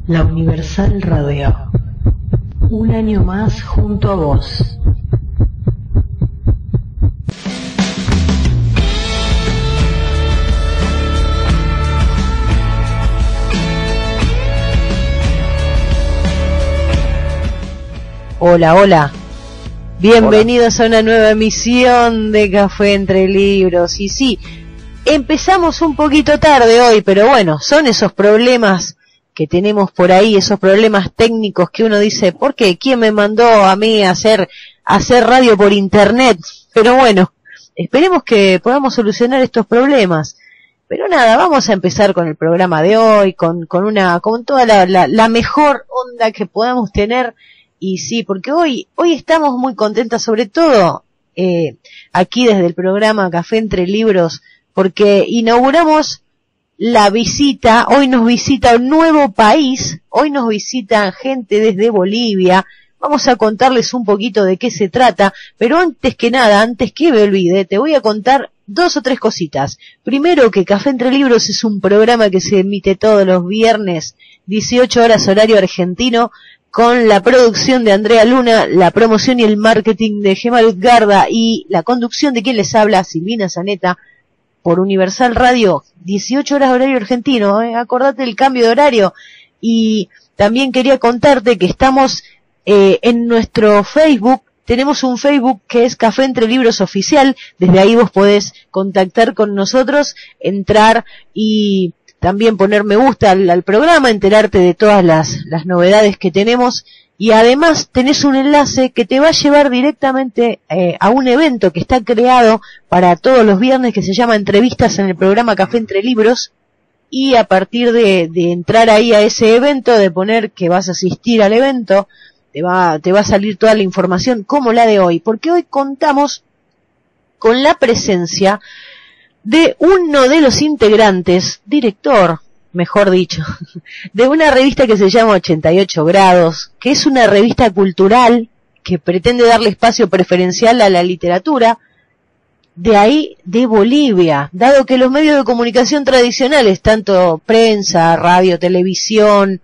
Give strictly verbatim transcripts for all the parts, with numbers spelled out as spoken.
La Universal Radio. Un año más junto a vos. Hola, hola. Bienvenidos hola. A una nueva emisión de Café Entre Libros. Y sí, empezamos un poquito tarde hoy, pero bueno, son esos problemas que tenemos por ahí, esos problemas técnicos que uno dice, ¿por qué? ¿Quién me mandó a mí a hacer, a hacer radio por internet? Pero bueno, esperemos que podamos solucionar estos problemas. Pero nada, vamos a empezar con el programa de hoy, con, con una, con toda la, la, la mejor onda que podamos tener. Y sí, porque hoy, hoy estamos muy contentas, sobre todo, eh, aquí desde el programa Café Entre Libros, porque inauguramos la visita, hoy nos visita un nuevo país, hoy nos visita gente desde Bolivia. Vamos a contarles un poquito de qué se trata, pero antes que nada, antes que me olvide, te voy a contar dos o tres cositas. Primero, que Café Entre Libros es un programa que se emite todos los viernes, dieciocho horas horario argentino, con la producción de Andrea Luna, la promoción y el marketing de Gemma Lutgarda y la conducción de quien les habla, Silvina Zaneta, por Universal Radio, dieciocho horas horario argentino, ¿eh? Acordate el cambio de horario. Y también quería contarte que estamos eh, en nuestro Facebook, tenemos un Facebook que es Café Entre Libros Oficial, desde ahí vos podés contactar con nosotros, entrar y también poner me gusta al, al programa, enterarte de todas las, las novedades que tenemos. Y además tenés un enlace que te va a llevar directamente eh, a un evento que está creado para todos los viernes, que se llama Entrevistas en el programa Café Entre Libros. Y a partir de, de entrar ahí a ese evento, de poner que vas a asistir al evento, te va, te va a salir toda la información como la de hoy. Porque hoy contamos con la presencia de uno de los integrantes, director, mejor dicho, de una revista que se llama ochenta y ocho grados, que es una revista cultural que pretende darle espacio preferencial a la literatura, de ahí de Bolivia, dado que los medios de comunicación tradicionales, tanto prensa, radio, televisión,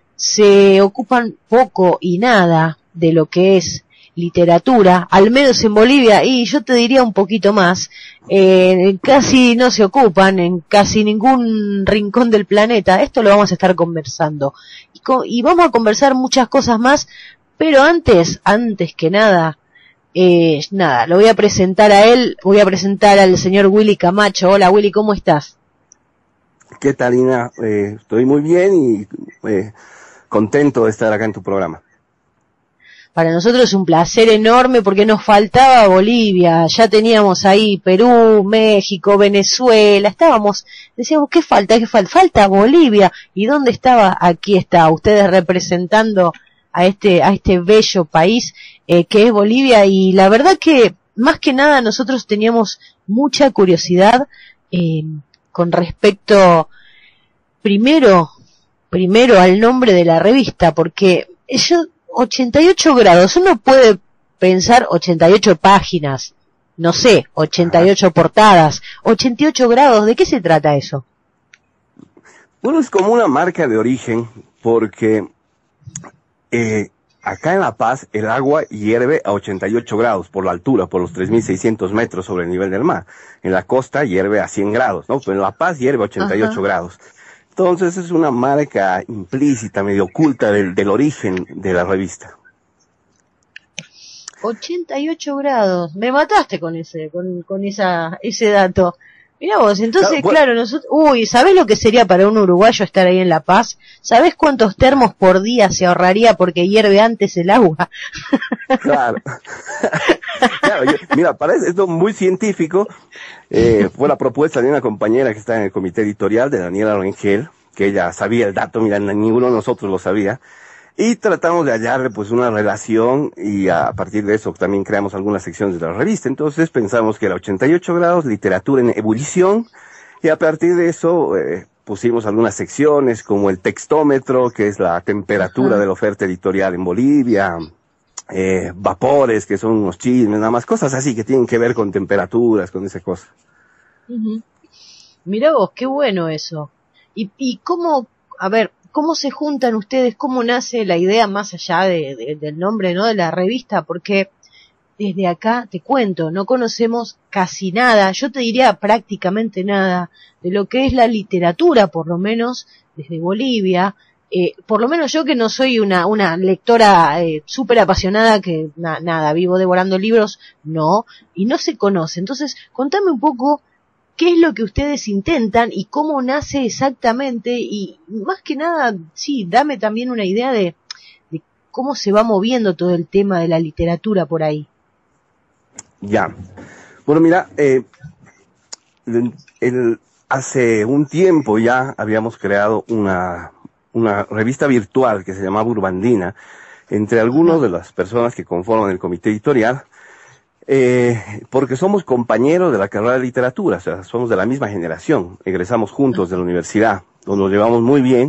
se ocupan poco y nada de lo que es literatura, al menos en Bolivia, y yo te diría un poquito más, eh, casi no se ocupan en casi ningún rincón del planeta. Esto lo vamos a estar conversando y, co y vamos a conversar muchas cosas más, pero antes, antes que nada, eh, nada, lo voy a presentar a él, voy a presentar al señor Willy Camacho. Hola Willy, ¿cómo estás? ¿Qué tal, Ina? Eh, estoy muy bien y eh, contento de estar acá en tu programa. Para nosotros es un placer enorme porque nos faltaba Bolivia, ya teníamos ahí Perú, México, Venezuela, estábamos, decíamos, ¿qué falta? ¿Qué falta? Falta Bolivia. ¿Y dónde estaba? Aquí está, ustedes representando a este, a este bello país eh, que es Bolivia. Y la verdad que, más que nada, nosotros teníamos mucha curiosidad eh, con respecto, primero, primero al nombre de la revista, porque yo... ochenta y ocho grados, uno puede pensar ochenta y ocho páginas, no sé, ochenta y ocho portadas, ochenta y ocho grados, ¿de qué se trata eso? Bueno, es como una marca de origen, porque eh, acá en La Paz el agua hierve a ochenta y ocho grados por la altura, por los tres mil seiscientos metros sobre el nivel del mar. En la costa hierve a cien grados, ¿no? Pero en La Paz hierve a ochenta y ocho Ajá. grados. Entonces es una marca implícita, medio oculta del, del origen de la revista. ochenta y ocho grados, me mataste con ese, con, con esa, ese dato. Mirá vos, entonces, claro, claro, nosotros, uy, ¿sabés lo que sería para un uruguayo estar ahí en La Paz? ¿Sabés cuántos termos por día se ahorraría porque hierve antes el agua? Claro. Claro, yo, mira, parece esto muy científico. Eh, fue la propuesta de una compañera que está en el comité editorial, de Daniela Rangel, que ella sabía el dato, mira, ninguno de nosotros lo sabía, y tratamos de hallarle pues una relación, y a partir de eso también creamos algunas secciones de la revista. Entonces pensamos que era ochenta y ocho grados, literatura en ebullición, y a partir de eso eh, pusimos algunas secciones como el textómetro, que es la temperatura Ajá. de la oferta editorial en Bolivia, eh, vapores, que son unos chismes, nada más, cosas así que tienen que ver con temperaturas, con esa cosa. Uh-huh. Mirá vos, qué bueno eso. Y, y cómo, a ver, ¿cómo se juntan ustedes? ¿Cómo nace la idea más allá de, de, del nombre, ¿no?, de la revista? Porque desde acá, te cuento, no conocemos casi nada, yo te diría prácticamente nada, de lo que es la literatura, por lo menos desde Bolivia. Eh, por lo menos yo, que no soy una, una lectora eh, súper apasionada, que na, nada, vivo devorando libros, no, y no se conoce. Entonces, contame un poco qué es lo que ustedes intentan y cómo nace exactamente, y más que nada, sí, dame también una idea de, de cómo se va moviendo todo el tema de la literatura por ahí. Ya, bueno, mira, eh, el, el, hace un tiempo ya habíamos creado una... una revista virtual que se llamaba Urbandina, entre algunos de las personas que conforman el comité editorial, eh, porque somos compañeros de la carrera de literatura, o sea, somos de la misma generación, egresamos juntos de la universidad, nos llevamos muy bien,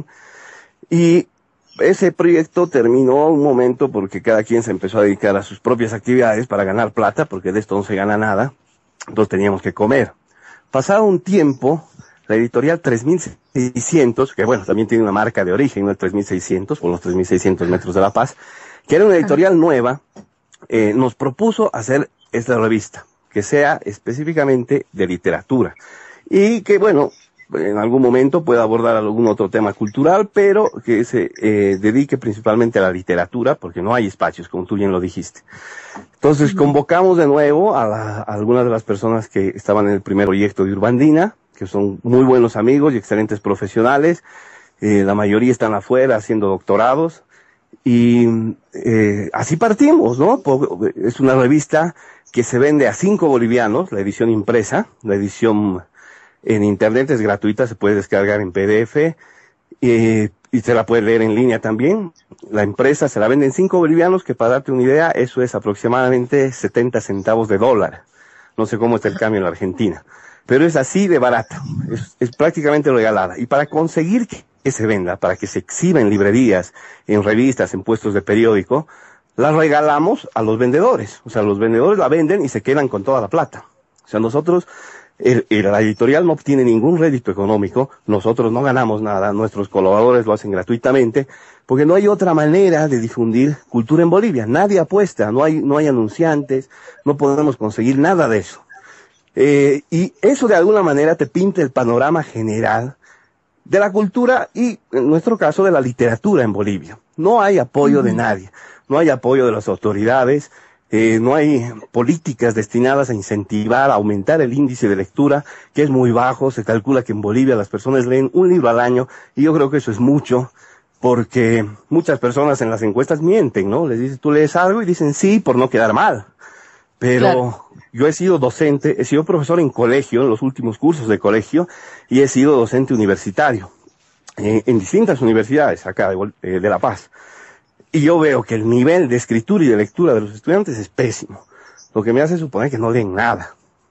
y ese proyecto terminó un momento porque cada quien se empezó a dedicar a sus propias actividades para ganar plata, porque de esto no se gana nada, entonces teníamos que comer. Pasado un tiempo, la editorial tres mil seiscientos, que bueno, también tiene una marca de origen, ¿no?, el tres mil seiscientos, por los tres mil seiscientos metros de La Paz, que era una editorial nueva, eh, nos propuso hacer esta revista, que sea específicamente de literatura, y que bueno, en algún momento pueda abordar algún otro tema cultural, pero que se eh, dedique principalmente a la literatura, porque no hay espacios, como tú bien lo dijiste. Entonces, uh-huh. convocamos de nuevo a, la, a algunas de las personas que estaban en el primer proyecto de Urbandina, que son muy buenos amigos y excelentes profesionales, eh, la mayoría están afuera haciendo doctorados, y eh, así partimos, ¿no? Es una revista que se vende a cinco bolivianos, la edición impresa, la edición en internet es gratuita, se puede descargar en P D F, eh, y se la puede leer en línea también. La impresa se la vende en cinco bolivianos, que para darte una idea, eso es aproximadamente setenta centavos de dólar. No sé cómo está el cambio en la Argentina, pero es así de barata, es, es prácticamente regalada. Y para conseguir que, que se venda, para que se exhiba en librerías, en revistas, en puestos de periódico, la regalamos a los vendedores. O sea, los vendedores la venden y se quedan con toda la plata. O sea, nosotros, el, el, la editorial no obtiene ningún rédito económico, nosotros no ganamos nada, nuestros colaboradores lo hacen gratuitamente, porque no hay otra manera de difundir cultura en Bolivia. Nadie apuesta, no hay, no hay anunciantes, no podemos conseguir nada de eso. Eh, y eso de alguna manera te pinta el panorama general de la cultura y, en nuestro caso, de la literatura en Bolivia. No hay apoyo uh-huh. de nadie, no hay apoyo de las autoridades, eh, no hay políticas destinadas a incentivar, a aumentar el índice de lectura, que es muy bajo. Se calcula que en Bolivia las personas leen un libro al año, y yo creo que eso es mucho, porque muchas personas en las encuestas mienten, ¿no? Les dices, tú lees algo, y dicen sí por no quedar mal. Pero claro, yo he sido docente, he sido profesor en colegio, en los últimos cursos de colegio, y he sido docente universitario, eh, en distintas universidades acá de, eh, de La Paz. Y yo veo que el nivel de escritura y de lectura de los estudiantes es pésimo, lo que me hace suponer que no leen nada.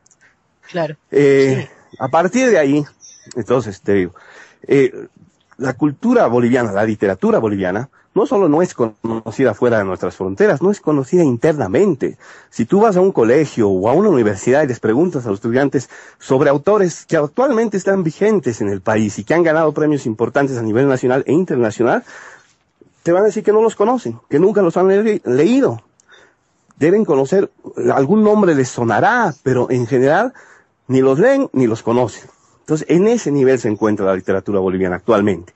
Claro. Eh, sí. A partir de ahí, entonces te digo, eh, la cultura boliviana, la literatura boliviana, no solo no es conocida fuera de nuestras fronteras, no es conocida internamente. Si tú vas a un colegio o a una universidad y les preguntas a los estudiantes sobre autores que actualmente están vigentes en el país y que han ganado premios importantes a nivel nacional e internacional, te van a decir que no los conocen, que nunca los han le- leído. Deben conocer, algún nombre les sonará, pero en general ni los leen ni los conocen. Entonces, en ese nivel se encuentra la literatura boliviana actualmente.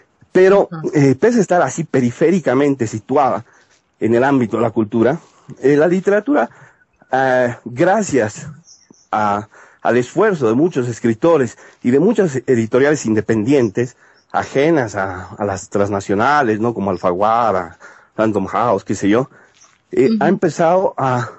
Pero, eh, pese a estar así periféricamente situada en el ámbito de la cultura, eh, la literatura, eh, gracias a, al esfuerzo de muchos escritores y de muchas editoriales independientes, ajenas a, a las transnacionales, ¿no?, como Alfaguara, Random House, qué sé yo, eh, uh-huh. ha empezado a,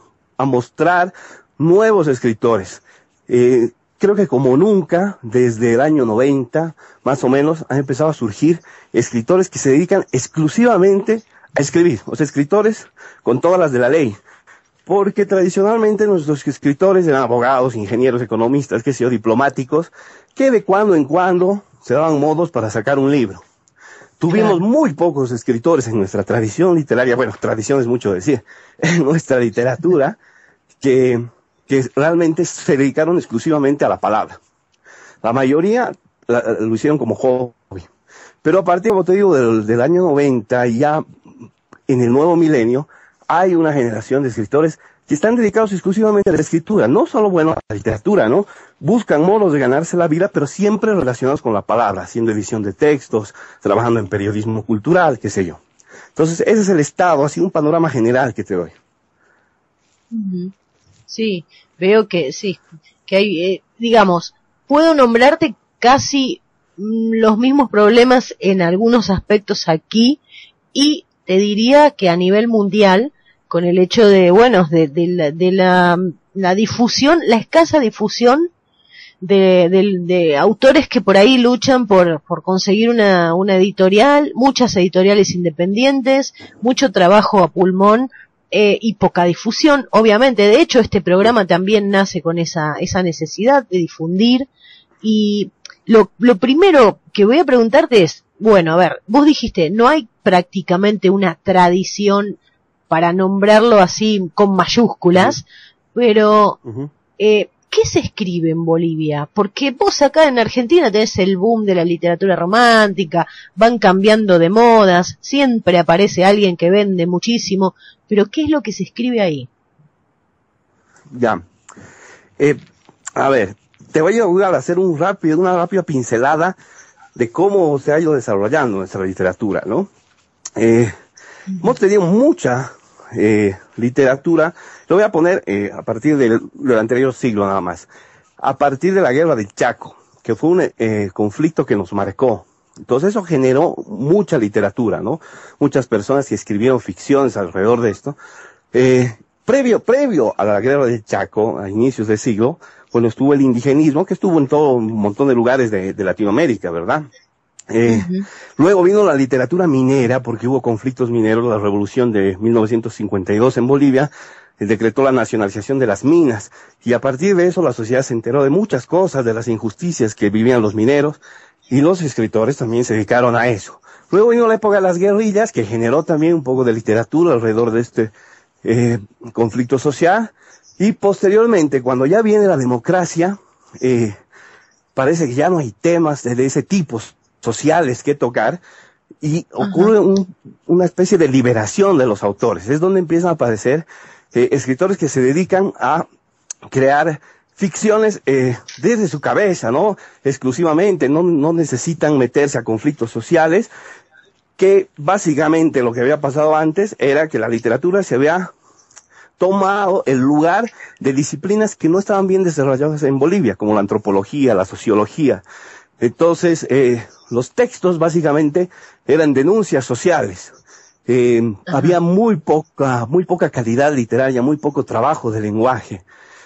a mostrar nuevos escritores. Eh, Creo que como nunca, desde el año noventa, más o menos, han empezado a surgir escritores que se dedican exclusivamente a escribir. O sea, escritores con todas las de la ley. Porque tradicionalmente nuestros escritores eran abogados, ingenieros, economistas, qué sé yo, diplomáticos, que de cuando en cuando se daban modos para sacar un libro. Tuvimos claro. muy pocos escritores en nuestra tradición literaria, bueno, tradición es mucho decir, en nuestra literatura, que... que realmente se dedicaron exclusivamente a la palabra. La mayoría la, lo hicieron como hobby. Pero a partir, como te digo, del, del año noventa, ya en el nuevo milenio, hay una generación de escritores que están dedicados exclusivamente a la escritura, no solo, bueno, a la literatura, ¿no? Buscan modos de ganarse la vida, pero siempre relacionados con la palabra, haciendo edición de textos, trabajando en periodismo cultural, qué sé yo. Entonces, ese es el estado, así un panorama general que te doy. Sí, veo que sí, que hay, eh, digamos, puedo nombrarte casi mm, los mismos problemas en algunos aspectos aquí, y te diría que a nivel mundial, con el hecho de, bueno, de, de, la, de la, la difusión, la escasa difusión de, de, de autores que por ahí luchan por, por conseguir una, una editorial, muchas editoriales independientes, mucho trabajo a pulmón, eh, y poca difusión, obviamente. De hecho, este programa también nace con esa, esa necesidad de difundir. Y lo, lo primero que voy a preguntarte es, bueno, a ver, vos dijiste, no hay prácticamente una tradición, para nombrarlo así con mayúsculas, uh-huh. pero uh-huh. Eh, ¿qué se escribe en Bolivia? Porque vos acá en Argentina tenés el boom de la literatura romántica, van cambiando de modas, siempre aparece alguien que vende muchísimo, pero ¿qué es lo que se escribe ahí? Ya, eh, a ver, te voy a ayudar a hacer un rápido, una rápida pincelada de cómo se ha ido desarrollando nuestra literatura, ¿no? Eh, uh-huh. Hemos tenido mucha Eh, literatura, lo voy a poner eh, a partir del, del anterior siglo nada más, a partir de la guerra del Chaco, que fue un eh, conflicto que nos marcó. Entonces eso generó mucha literatura, ¿no? Muchas personas que escribieron ficciones alrededor de esto. Eh, previo, previo a la guerra del Chaco, a inicios del siglo, bueno, estuvo el indigenismo, que estuvo en todo un montón de lugares de, de Latinoamérica, ¿verdad? Eh, uh-huh. Luego vino la literatura minera, porque hubo conflictos mineros, la revolución de mil novecientos cincuenta y dos en Bolivia, eh, decretó la nacionalización de las minas, y a partir de eso la sociedad se enteró de muchas cosas, de las injusticias que vivían los mineros, y los escritores también se dedicaron a eso. Luego vino la época de las guerrillas, que generó también un poco de literatura alrededor de este eh, conflicto social, y posteriormente, cuando ya viene la democracia, eh, parece que ya no hay temas de, de ese tipo sociales que tocar, y ocurre un, una especie de liberación de los autores. Es donde empiezan a aparecer eh, escritores que se dedican a crear ficciones eh, desde su cabeza, ¿no? Exclusivamente, no, no necesitan meterse a conflictos sociales, que básicamente lo que había pasado antes era que la literatura se había tomado el lugar de disciplinas que no estaban bien desarrolladas en Bolivia, como la antropología, la sociología. Entonces, eh, los textos básicamente eran denuncias sociales. Eh, había muy poca, muy poca calidad literaria, muy poco trabajo de lenguaje.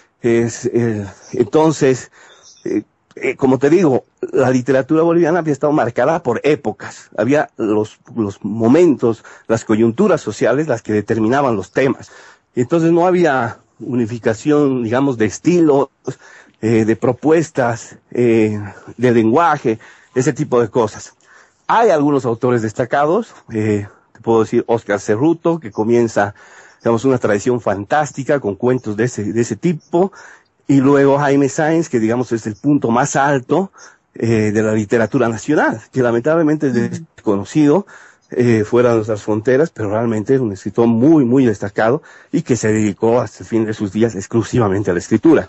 Es, eh, entonces, eh, eh, como te digo, la literatura boliviana había estado marcada por épocas. Había los, los momentos, las coyunturas sociales, las que determinaban los temas. Entonces no había unificación, digamos, de estilos, eh, de propuestas, eh, de lenguaje, ese tipo de cosas. Hay algunos autores destacados, eh, te puedo decir Óscar Cerruto, que comienza, digamos, una tradición fantástica con cuentos de ese, de ese tipo, y luego Jaime Sáenz, que digamos es el punto más alto eh, de la literatura nacional, que lamentablemente es desconocido eh, fuera de nuestras fronteras, pero realmente es un escritor muy, muy destacado y que se dedicó hasta el fin de sus días exclusivamente a la escritura.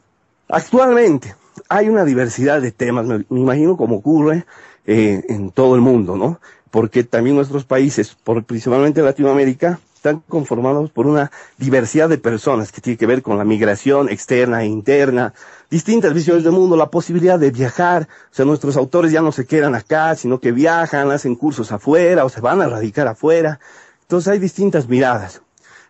Actualmente hay una diversidad de temas, me, me imagino como ocurre eh, en todo el mundo, ¿no? Porque también nuestros países, por, principalmente Latinoamérica, están conformados por una diversidad de personas que tiene que ver con la migración externa e interna, distintas visiones del mundo, la posibilidad de viajar. O sea, nuestros autores ya no se quedan acá, sino que viajan, hacen cursos afuera o se van a radicar afuera. Entonces hay distintas miradas.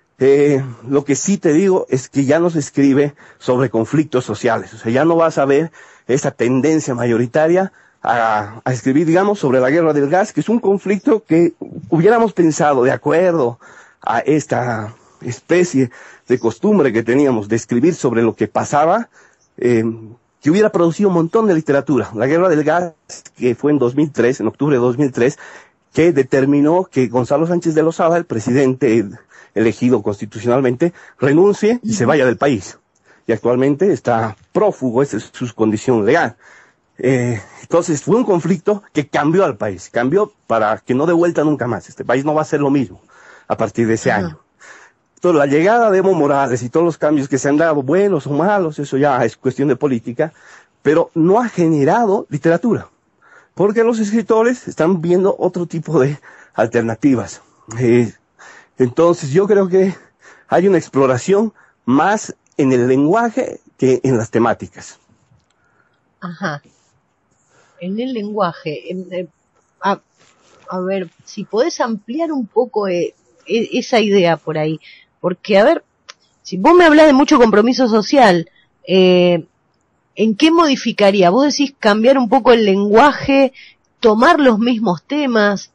Eh, lo que sí te digo es que ya no se escribe sobre conflictos sociales. O sea, ya no vas a ver esa tendencia mayoritaria a, a escribir, digamos, sobre la guerra del gas, que es un conflicto que hubiéramos pensado, de acuerdo a esta especie de costumbre que teníamos de escribir sobre lo que pasaba, eh, que hubiera producido un montón de literatura. La guerra del gas, que fue en dos mil tres, en octubre de dos mil tres, que determinó que Gonzalo Sánchez de Lozada, el presidente elegido constitucionalmente, renuncie y se vaya del país. Y actualmente está prófugo, esa es su condición legal. Eh, entonces fue un conflicto que cambió al país, cambió para que no dé vuelta nunca más. Este país no va a ser lo mismo a partir de ese Ajá. año. Entonces la llegada de Evo Morales y todos los cambios que se han dado, buenos o malos, eso ya es cuestión de política, pero no ha generado literatura, porque los escritores están viendo otro tipo de alternativas. Eh, entonces yo creo que hay una exploración más en el lenguaje que en las temáticas. Ajá. En el lenguaje. En, eh, a, a ver, si podés ampliar un poco eh, e, esa idea por ahí. Porque, a ver, si vos me hablás de mucho compromiso social, eh, ¿en qué modificaría? Vos decís cambiar un poco el lenguaje, tomar los mismos temas.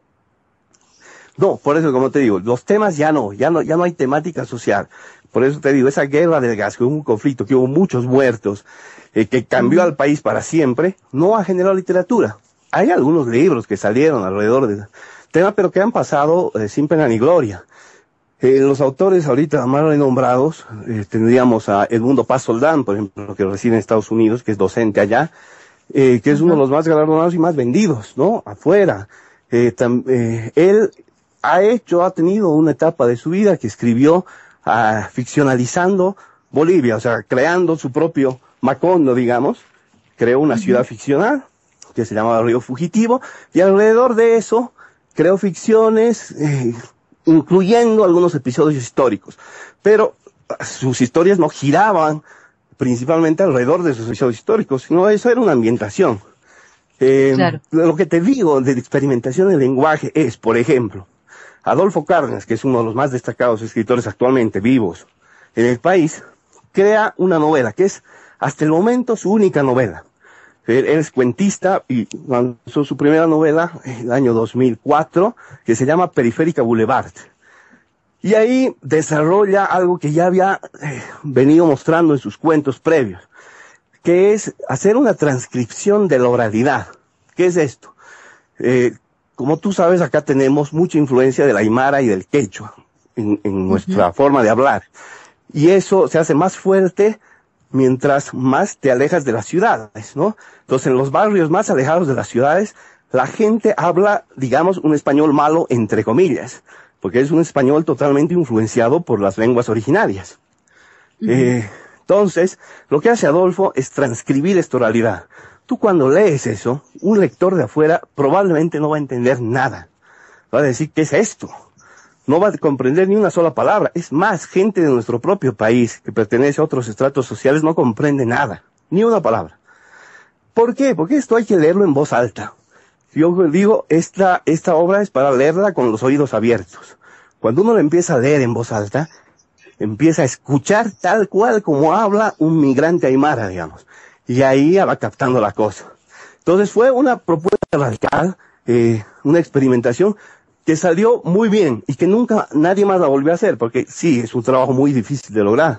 No, por eso, como te digo, los temas ya no, ya no, ya no hay temática social. Por eso te digo, esa guerra del gas, que hubo un conflicto, que hubo muchos muertos, eh, que cambió mm. al país para siempre, no ha generado literatura. Hay algunos libros que salieron alrededor del tema, pero que han pasado eh, sin pena ni gloria. Eh, los autores ahorita más renombrados, eh, tendríamos a Edmundo Paz Soldán, por ejemplo, que reside en Estados Unidos, que es docente allá, eh, que es uh-huh. uno de los más galardonados y más vendidos, ¿no? Afuera. Eh, tam, eh, él ha hecho, ha tenido una etapa de su vida que escribió uh, ficcionalizando Bolivia, o sea, creando su propio Macondo, digamos, creó una uh-huh. ciudad ficcional que se llamaba Río Fugitivo, y alrededor de eso creó ficciones, eh, incluyendo algunos episodios históricos, pero sus historias no giraban principalmente alrededor de sus episodios históricos, sino eso era una ambientación. Eh, claro. Lo que te digo de experimentación del lenguaje es, por ejemplo, Adolfo Cárdenas, que es uno de los más destacados escritores actualmente vivos en el país, crea una novela que es hasta el momento su única novela. Él es cuentista y lanzó su primera novela en el año dos mil cuatro, que se llama Periférica Boulevard. Y ahí desarrolla algo que ya había eh, venido mostrando en sus cuentos previos, que es hacer una transcripción de la oralidad. ¿Qué es esto? Eh, como tú sabes, acá tenemos mucha influencia del aymara y del quechua en, en nuestra uh-huh. forma de hablar. Y eso se hace más fuerte mientras más te alejas de las ciudades, ¿no? Entonces, en los barrios más alejados de las ciudades, la gente habla, digamos, un español malo, entre comillas, porque es un español totalmente influenciado por las lenguas originarias. Uh-huh. Eh, entonces, lo que hace Adolfo es transcribir esta oralidad. Tú cuando lees eso, un lector de afuera probablemente no va a entender nada. Va a decir, ¿qué es esto? No va a comprender ni una sola palabra. Es más, gente de nuestro propio país que pertenece a otros estratos sociales no comprende nada, ni una palabra. ¿Por qué? Porque esto hay que leerlo en voz alta. Yo digo, esta, esta obra es para leerla con los oídos abiertos. Cuando uno la empieza a leer en voz alta, empieza a escuchar tal cual como habla un migrante aymara, digamos. Y ahí ya va captando la cosa. Entonces fue una propuesta radical, eh, una experimentación que salió muy bien y que nunca nadie más la volvió a hacer, porque sí, es un trabajo muy difícil de lograr.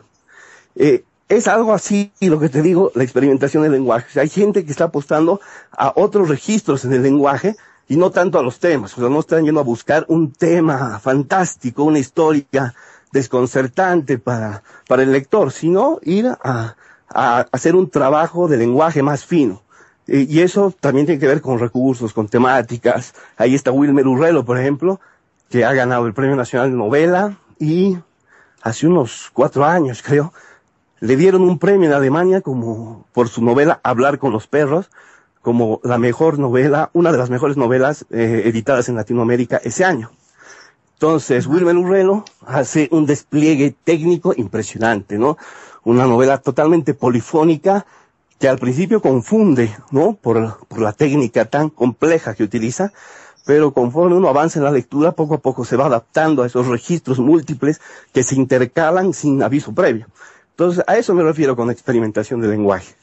Eh, es algo así, y lo que te digo, la experimentación del lenguaje. O sea, hay gente que está apostando a otros registros en el lenguaje y no tanto a los temas. O sea, no están yendo a buscar un tema fantástico, una historia desconcertante para, para el lector, sino ir a, a hacer un trabajo de lenguaje más fino. Y eso también tiene que ver con recursos, con temáticas. Ahí está Wilmer Urrelo, por ejemplo, que ha ganado el Premio Nacional de Novela y hace unos cuatro años, creo, le dieron un premio en Alemania como por su novela Hablar con los perros, como la mejor novela, una de las mejores novelas eh, editadas en Latinoamérica ese año. Entonces, Wilmer Urrelo hace un despliegue técnico impresionante, ¿no? Una novela totalmente polifónica, que al principio confunde, ¿no? Por, por la técnica tan compleja que utiliza, pero conforme uno avanza en la lectura, poco a poco se va adaptando a esos registros múltiples que se intercalan sin aviso previo. Entonces, a eso me refiero con experimentación del lenguaje.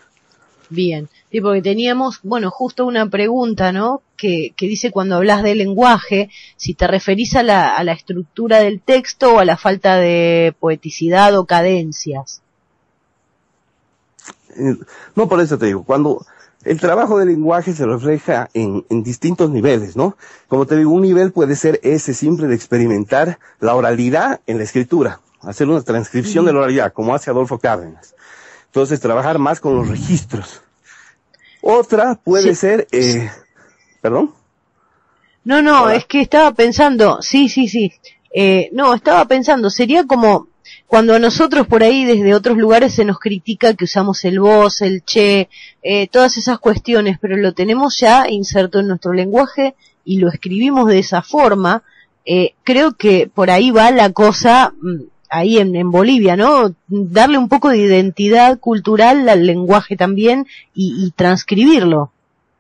Bien, sí, porque teníamos, bueno, justo una pregunta, ¿no? Que, que dice cuando hablas de lenguaje, si te referís a la, a la estructura del texto o a la falta de poeticidad o cadencias. No, por eso te digo, cuando el trabajo del lenguaje se refleja en, en distintos niveles, ¿no? Como te digo, un nivel puede ser ese simple de experimentar la oralidad en la escritura, hacer una transcripción uh-huh. de la oralidad, como hace Adolfo Cárdenas. Entonces, trabajar más con los registros. Otra puede Sí. ser, eh, ¿perdón? No, no, Hola. es que estaba pensando, sí, sí, sí, eh, no, estaba pensando, sería como cuando a nosotros por ahí desde otros lugares se nos critica que usamos el vos, el che, eh, todas esas cuestiones, pero lo tenemos ya inserto en nuestro lenguaje y lo escribimos de esa forma. Eh, creo que por ahí va la cosa, mm, ahí en, en Bolivia, ¿no? Darle un poco de identidad cultural al lenguaje también y, y transcribirlo.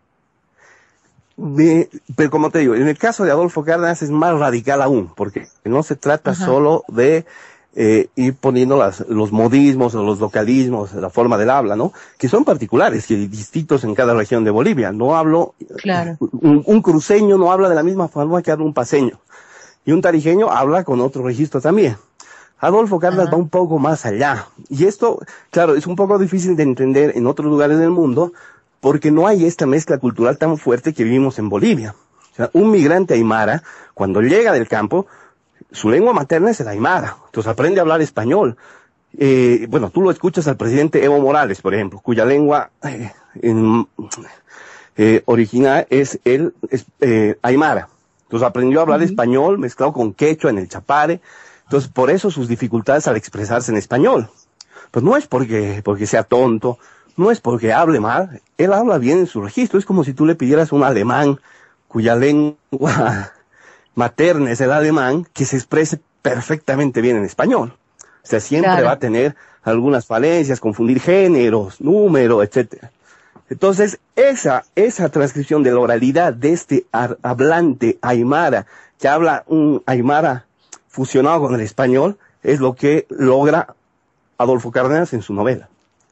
De- pero como te digo, en el caso de Adolfo Cárdenas es más radical aún, porque no se trata Ajá. solo de eh, ir poniendo las, los modismos o los localismos, la forma del habla, ¿no? Que son particulares y distintos en cada región de Bolivia. No hablo, Claro. un, un cruceño no habla de la misma forma que habla un paceño, y un tarijeño habla con otro registro también. Adolfo Cárdenas Ajá. va un poco más allá. Y esto, claro, es un poco difícil de entender en otros lugares del mundo, porque no hay esta mezcla cultural tan fuerte que vivimos en Bolivia. O sea, un migrante aymara, cuando llega del campo, su lengua materna es el aymara, entonces aprende a hablar español. Eh, bueno, tú lo escuchas al presidente Evo Morales, por ejemplo, cuya lengua eh, en, eh, original es el es, eh, aymara. Entonces aprendió a hablar Ujú. español mezclado con quechua en el Chapare. Entonces por eso sus dificultades al expresarse en español. Pues no es porque, porque sea tonto, no es porque hable mal, él habla bien en su registro. Es como si tú le pidieras a un alemán cuya lengua materna es el alemán, que se exprese perfectamente bien en español. O sea, siempre Claro. va a tener algunas falencias, confundir géneros, números, etcétera. Entonces, esa, esa transcripción de la oralidad de este ar- hablante aymara, que habla un aymara fusionado con el español, es lo que logra Adolfo Cárdenas en su novela.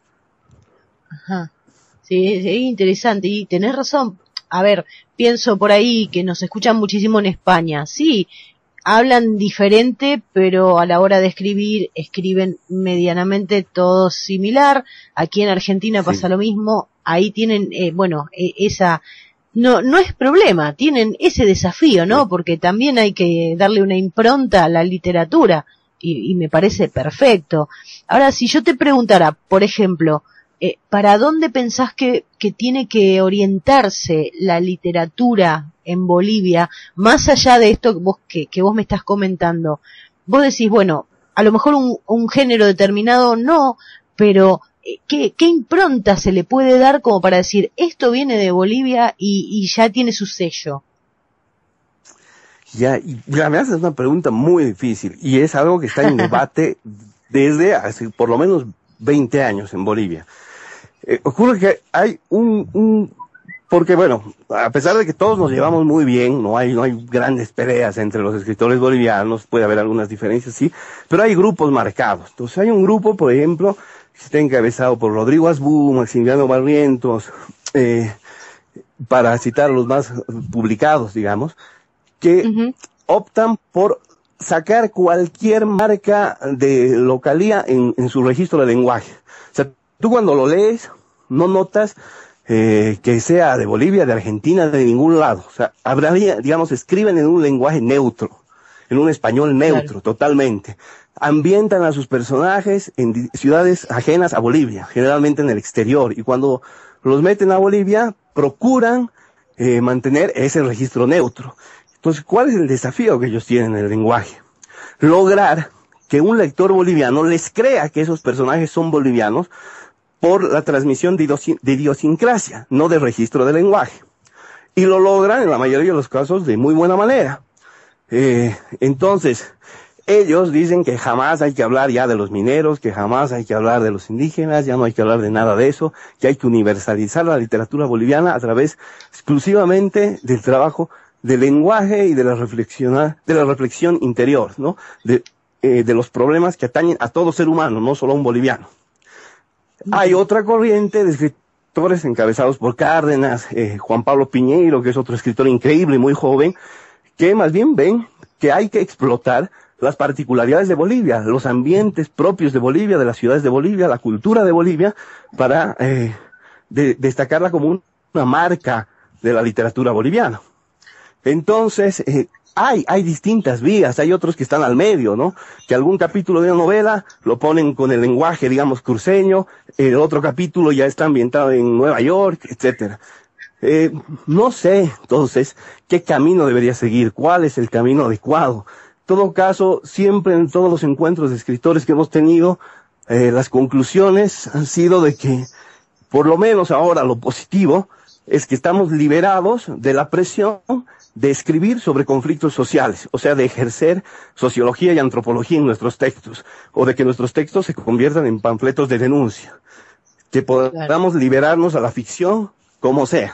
Ajá. Sí, es, es interesante y tenés razón. A ver, pienso por ahí que nos escuchan muchísimo en España. Sí, hablan diferente, pero a la hora de escribir, escriben medianamente todo similar. Aquí en Argentina pasa Sí. lo mismo. Ahí tienen, eh, bueno, eh, esa... No, no es problema, tienen ese desafío, ¿no? Sí. Porque también hay que darle una impronta a la literatura y, y me parece perfecto. Ahora, si yo te preguntara, por ejemplo, eh, ¿para dónde pensás que, que tiene que orientarse la literatura en Bolivia, más allá de esto que vos, que, que vos me estás comentando? Vos decís, bueno, a lo mejor un, un género determinado no, pero eh, ¿qué, ¿qué impronta se le puede dar como para decir, esto viene de Bolivia y, y ya tiene su sello? Ya, y la verdad es una pregunta muy difícil y es algo que está en debate desde hace por lo menos veinte años en Bolivia. Eh, ocurre que hay un, un, porque bueno, a pesar de que todos nos llevamos muy bien, no hay, no hay grandes peleas entre los escritores bolivianos, puede haber algunas diferencias, sí, pero hay grupos marcados. Entonces hay un grupo, por ejemplo, que está encabezado por Rodrigo Asbú, Maximiliano Barrientos, eh, para citar los más publicados, digamos, que Uh-huh. optan por sacar cualquier marca de localía en, en su registro de lenguaje. O sea, tú cuando lo lees no notas eh, que sea de Bolivia, de Argentina, de ningún lado. O sea, habría, digamos, escriben en un lenguaje neutro, en un español neutro, Claro. totalmente. Ambientan a sus personajes en di- ciudades ajenas a Bolivia, generalmente en el exterior. Y cuando los meten a Bolivia, procuran eh, mantener ese registro neutro. Entonces, ¿cuál es el desafío que ellos tienen en el lenguaje? Lograr que un lector boliviano les crea que esos personajes son bolivianos por la transmisión de, idiosincrasia, de idiosincrasia, no de registro de lenguaje. Y lo logran en la mayoría de los casos de muy buena manera. Eh, entonces, ellos dicen que jamás hay que hablar ya de los mineros, que jamás hay que hablar de los indígenas, ya no hay que hablar de nada de eso, que hay que universalizar la literatura boliviana a través exclusivamente del trabajo del lenguaje y de la reflexión, de la reflexión interior, ¿no? De, eh, de los problemas que atañen a todo ser humano, no solo a un boliviano. Hay otra corriente de escritores encabezados por Cárdenas, eh, Juan Pablo Piñeiro, que es otro escritor increíble y muy joven, que más bien ven que hay que explotar las particularidades de Bolivia, los ambientes propios de Bolivia, de las ciudades de Bolivia, la cultura de Bolivia, para eh, de, destacarla como una marca de la literatura boliviana. Entonces, eh, hay, hay distintas vías, hay otros que están al medio, ¿no? Que algún capítulo de una novela lo ponen con el lenguaje, digamos, cruceño, el otro capítulo ya está ambientado en Nueva York, etcétera. Eh, no sé, entonces, qué camino debería seguir, cuál es el camino adecuado. En todo caso, siempre en todos los encuentros de escritores que hemos tenido, eh, las conclusiones han sido de que, por lo menos ahora, lo positivo es que estamos liberados de la presión de escribir sobre conflictos sociales, o sea, de ejercer sociología y antropología en nuestros textos, o de que nuestros textos se conviertan en panfletos de denuncia, que podamos liberarnos a la ficción como sea.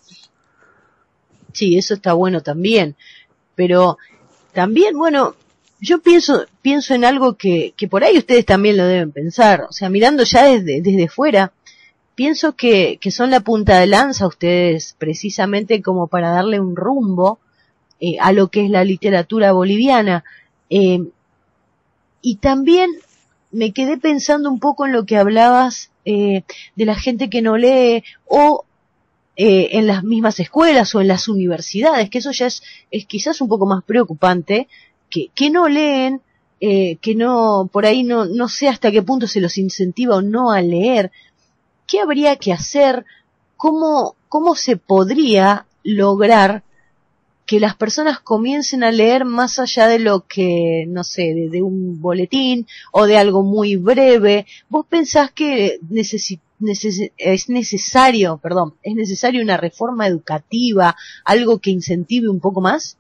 Sí, eso está bueno también, pero también, bueno, yo pienso pienso en algo que, que por ahí ustedes también lo deben pensar, o sea, mirando ya desde, desde fuera, pienso que, que son la punta de lanza ustedes precisamente como para darle un rumbo eh, a lo que es la literatura boliviana. Eh, y también me quedé pensando un poco en lo que hablabas eh, de la gente que no lee o eh, en las mismas escuelas o en las universidades, que eso ya es, es quizás un poco más preocupante, que, que no leen, eh, que no, por ahí no, no sé hasta qué punto se los incentiva o no a leer. ¿Qué habría que hacer? ¿Cómo, cómo se podría lograr que las personas comiencen a leer más allá de lo que, no sé, de, de un boletín o de algo muy breve? ¿Vos pensás que necesi- neces- es necesario, perdón, es necesario una reforma educativa, algo que incentive un poco más?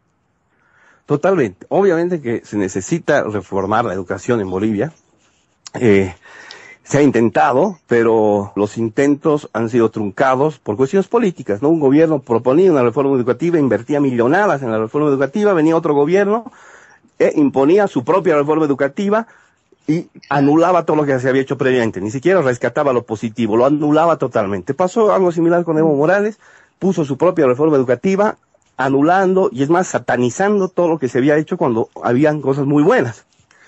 Totalmente. Obviamente que se necesita reformar la educación en Bolivia. Eh, Se ha intentado, pero los intentos han sido truncados por cuestiones políticas, ¿no? Un gobierno proponía una reforma educativa, invertía millonadas en la reforma educativa, venía otro gobierno, e imponía su propia reforma educativa y anulaba todo lo que se había hecho previamente, ni siquiera rescataba lo positivo, lo anulaba totalmente. Pasó algo similar con Evo Morales, puso su propia reforma educativa, anulando y es más, satanizando todo lo que se había hecho cuando habían cosas muy buenas.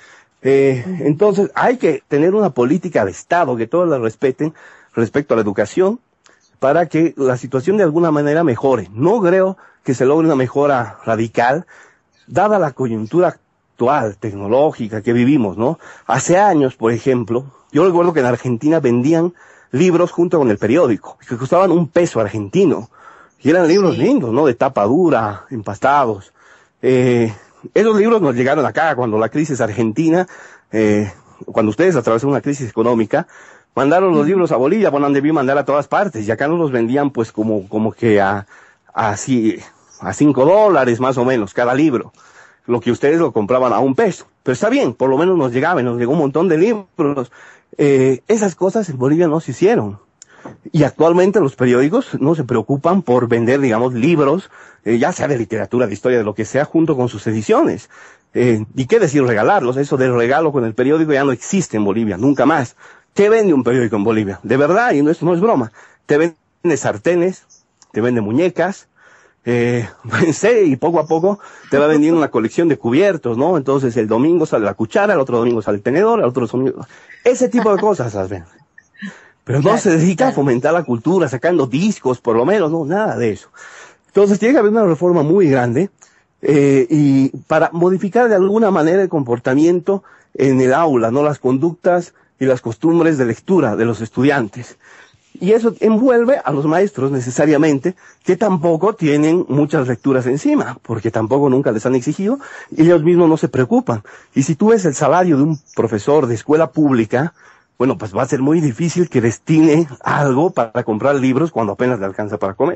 Eh, entonces hay que tener una política de Estado que todos la respeten respecto a la educación para que la situación de alguna manera mejore. No creo que se logre una mejora radical dada la coyuntura actual, tecnológica que vivimos, ¿no? Hace años, por ejemplo, yo recuerdo que en Argentina vendían libros junto con el periódico, que costaban un peso argentino, y eran libros Sí. lindos, ¿no? De tapa dura, empastados. Eh, Esos libros nos llegaron acá cuando la crisis argentina, eh, cuando ustedes atravesaron una crisis económica, mandaron los libros a Bolivia, bueno, han debido mandar a todas partes, y acá nos los vendían pues como, como que a, a, así, a cinco dólares más o menos cada libro, lo que ustedes lo compraban a un peso. Pero está bien, por lo menos nos llegaban, nos llegó un montón de libros. Eh, esas cosas en Bolivia no se hicieron. Y actualmente los periódicos no se preocupan por vender, digamos, libros, eh, ya sea de literatura, de historia, de lo que sea, junto con sus ediciones. Eh, ¿Y qué decir regalarlos? Eso del regalo con el periódico ya no existe en Bolivia, nunca más. ¿Qué vende un periódico en Bolivia? De verdad, y no, esto no es broma. Te vende sartenes, te vende muñecas, eh, pensé, y poco a poco te va vendiendo una colección de cubiertos, ¿no? Entonces el domingo sale la cuchara, el otro domingo sale el tenedor, el otro domingo... Ese tipo de cosas las ven. Pero no Claro, se dedica claro. a fomentar la cultura, sacando discos, por lo menos, no, nada de eso. Entonces tiene que haber una reforma muy grande, eh, y para modificar de alguna manera el comportamiento en el aula, ¿no? Las conductas y las costumbres de lectura de los estudiantes. Y eso envuelve a los maestros necesariamente, que tampoco tienen muchas lecturas encima, porque tampoco nunca les han exigido, y ellos mismos no se preocupan. Y si tú ves el salario de un profesor de escuela pública, bueno, pues va a ser muy difícil que destine algo para comprar libros cuando apenas le alcanza para comer.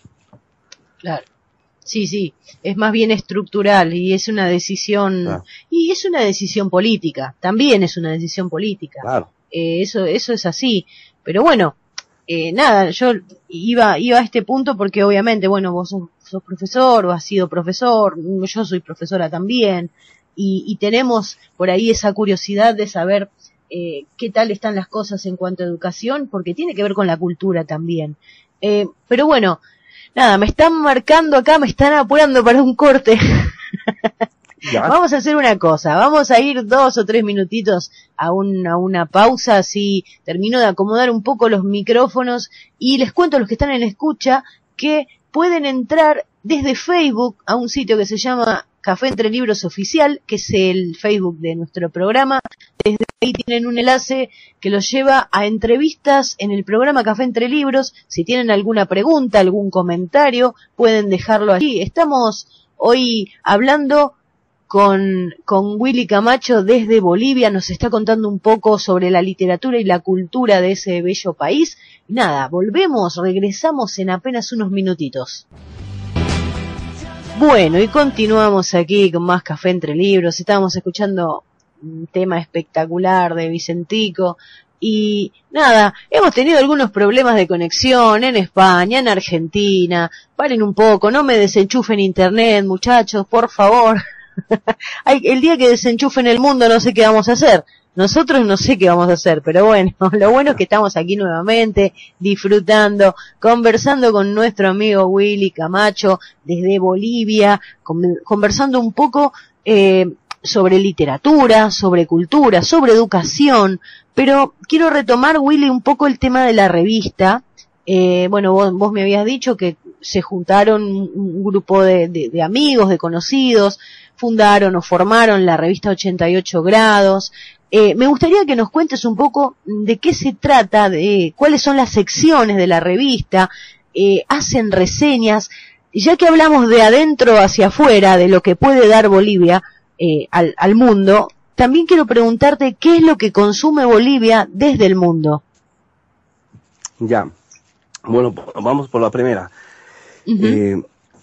Claro. Sí, sí, es más bien estructural y es una decisión, Claro. y es una decisión política, también es una decisión política. Claro. Eh, eso, eso es así. Pero bueno, eh, nada, yo iba, iba a este punto porque obviamente, bueno, vos sos, sos profesor o has sido profesor, yo soy profesora también, y, y tenemos por ahí esa curiosidad de saber eh, qué tal están las cosas en cuanto a educación, porque tiene que ver con la cultura también. Eh, pero bueno, nada, me están marcando acá, me están apurando para un corte. ¿Ya? Vamos a hacer una cosa, vamos a ir dos o tres minutitos a, un, a una pausa, así termino de acomodar un poco los micrófonos y les cuento a los que están en escucha que pueden entrar desde Facebook a un sitio que se llama Café Entre Libros Oficial, que es el Facebook de nuestro programa. Desde ahí tienen un enlace que los lleva a entrevistas en el programa Café Entre Libros. Si tienen alguna pregunta, algún comentario, pueden dejarlo allí. Estamos hoy hablando con, con Willy Camacho desde Bolivia. Nos está contando un poco sobre la literatura y la cultura de ese bello país. Y nada, volvemos, regresamos en apenas unos minutitos. Bueno, y continuamos aquí con más Café Entre Libros. Estábamos escuchando un tema espectacular de Vicentico. Y nada, hemos tenido algunos problemas de conexión en España, en Argentina. Paren un poco, no me desenchufen internet, muchachos, por favor. El día que desenchufen el mundo no sé qué vamos a hacer. Nosotros no sé qué vamos a hacer, pero bueno, lo bueno es que estamos aquí nuevamente, disfrutando, conversando con nuestro amigo Willy Camacho desde Bolivia, conversando un poco eh, sobre literatura, sobre cultura, sobre educación, pero quiero retomar, Willy, un poco el tema de la revista. Eh, bueno, vos, vos me habías dicho que se juntaron un grupo de, de, de amigos, de conocidos, fundaron o formaron la revista ochenta y ocho grados. Eh, me gustaría que nos cuentes un poco de qué se trata, de cuáles son las secciones de la revista, eh, hacen reseñas, ya que hablamos de adentro hacia afuera, de lo que puede dar Bolivia eh, al, al mundo, también quiero preguntarte qué es lo que consume Bolivia desde el mundo. Ya, bueno, vamos por la primera. Uh-huh. eh,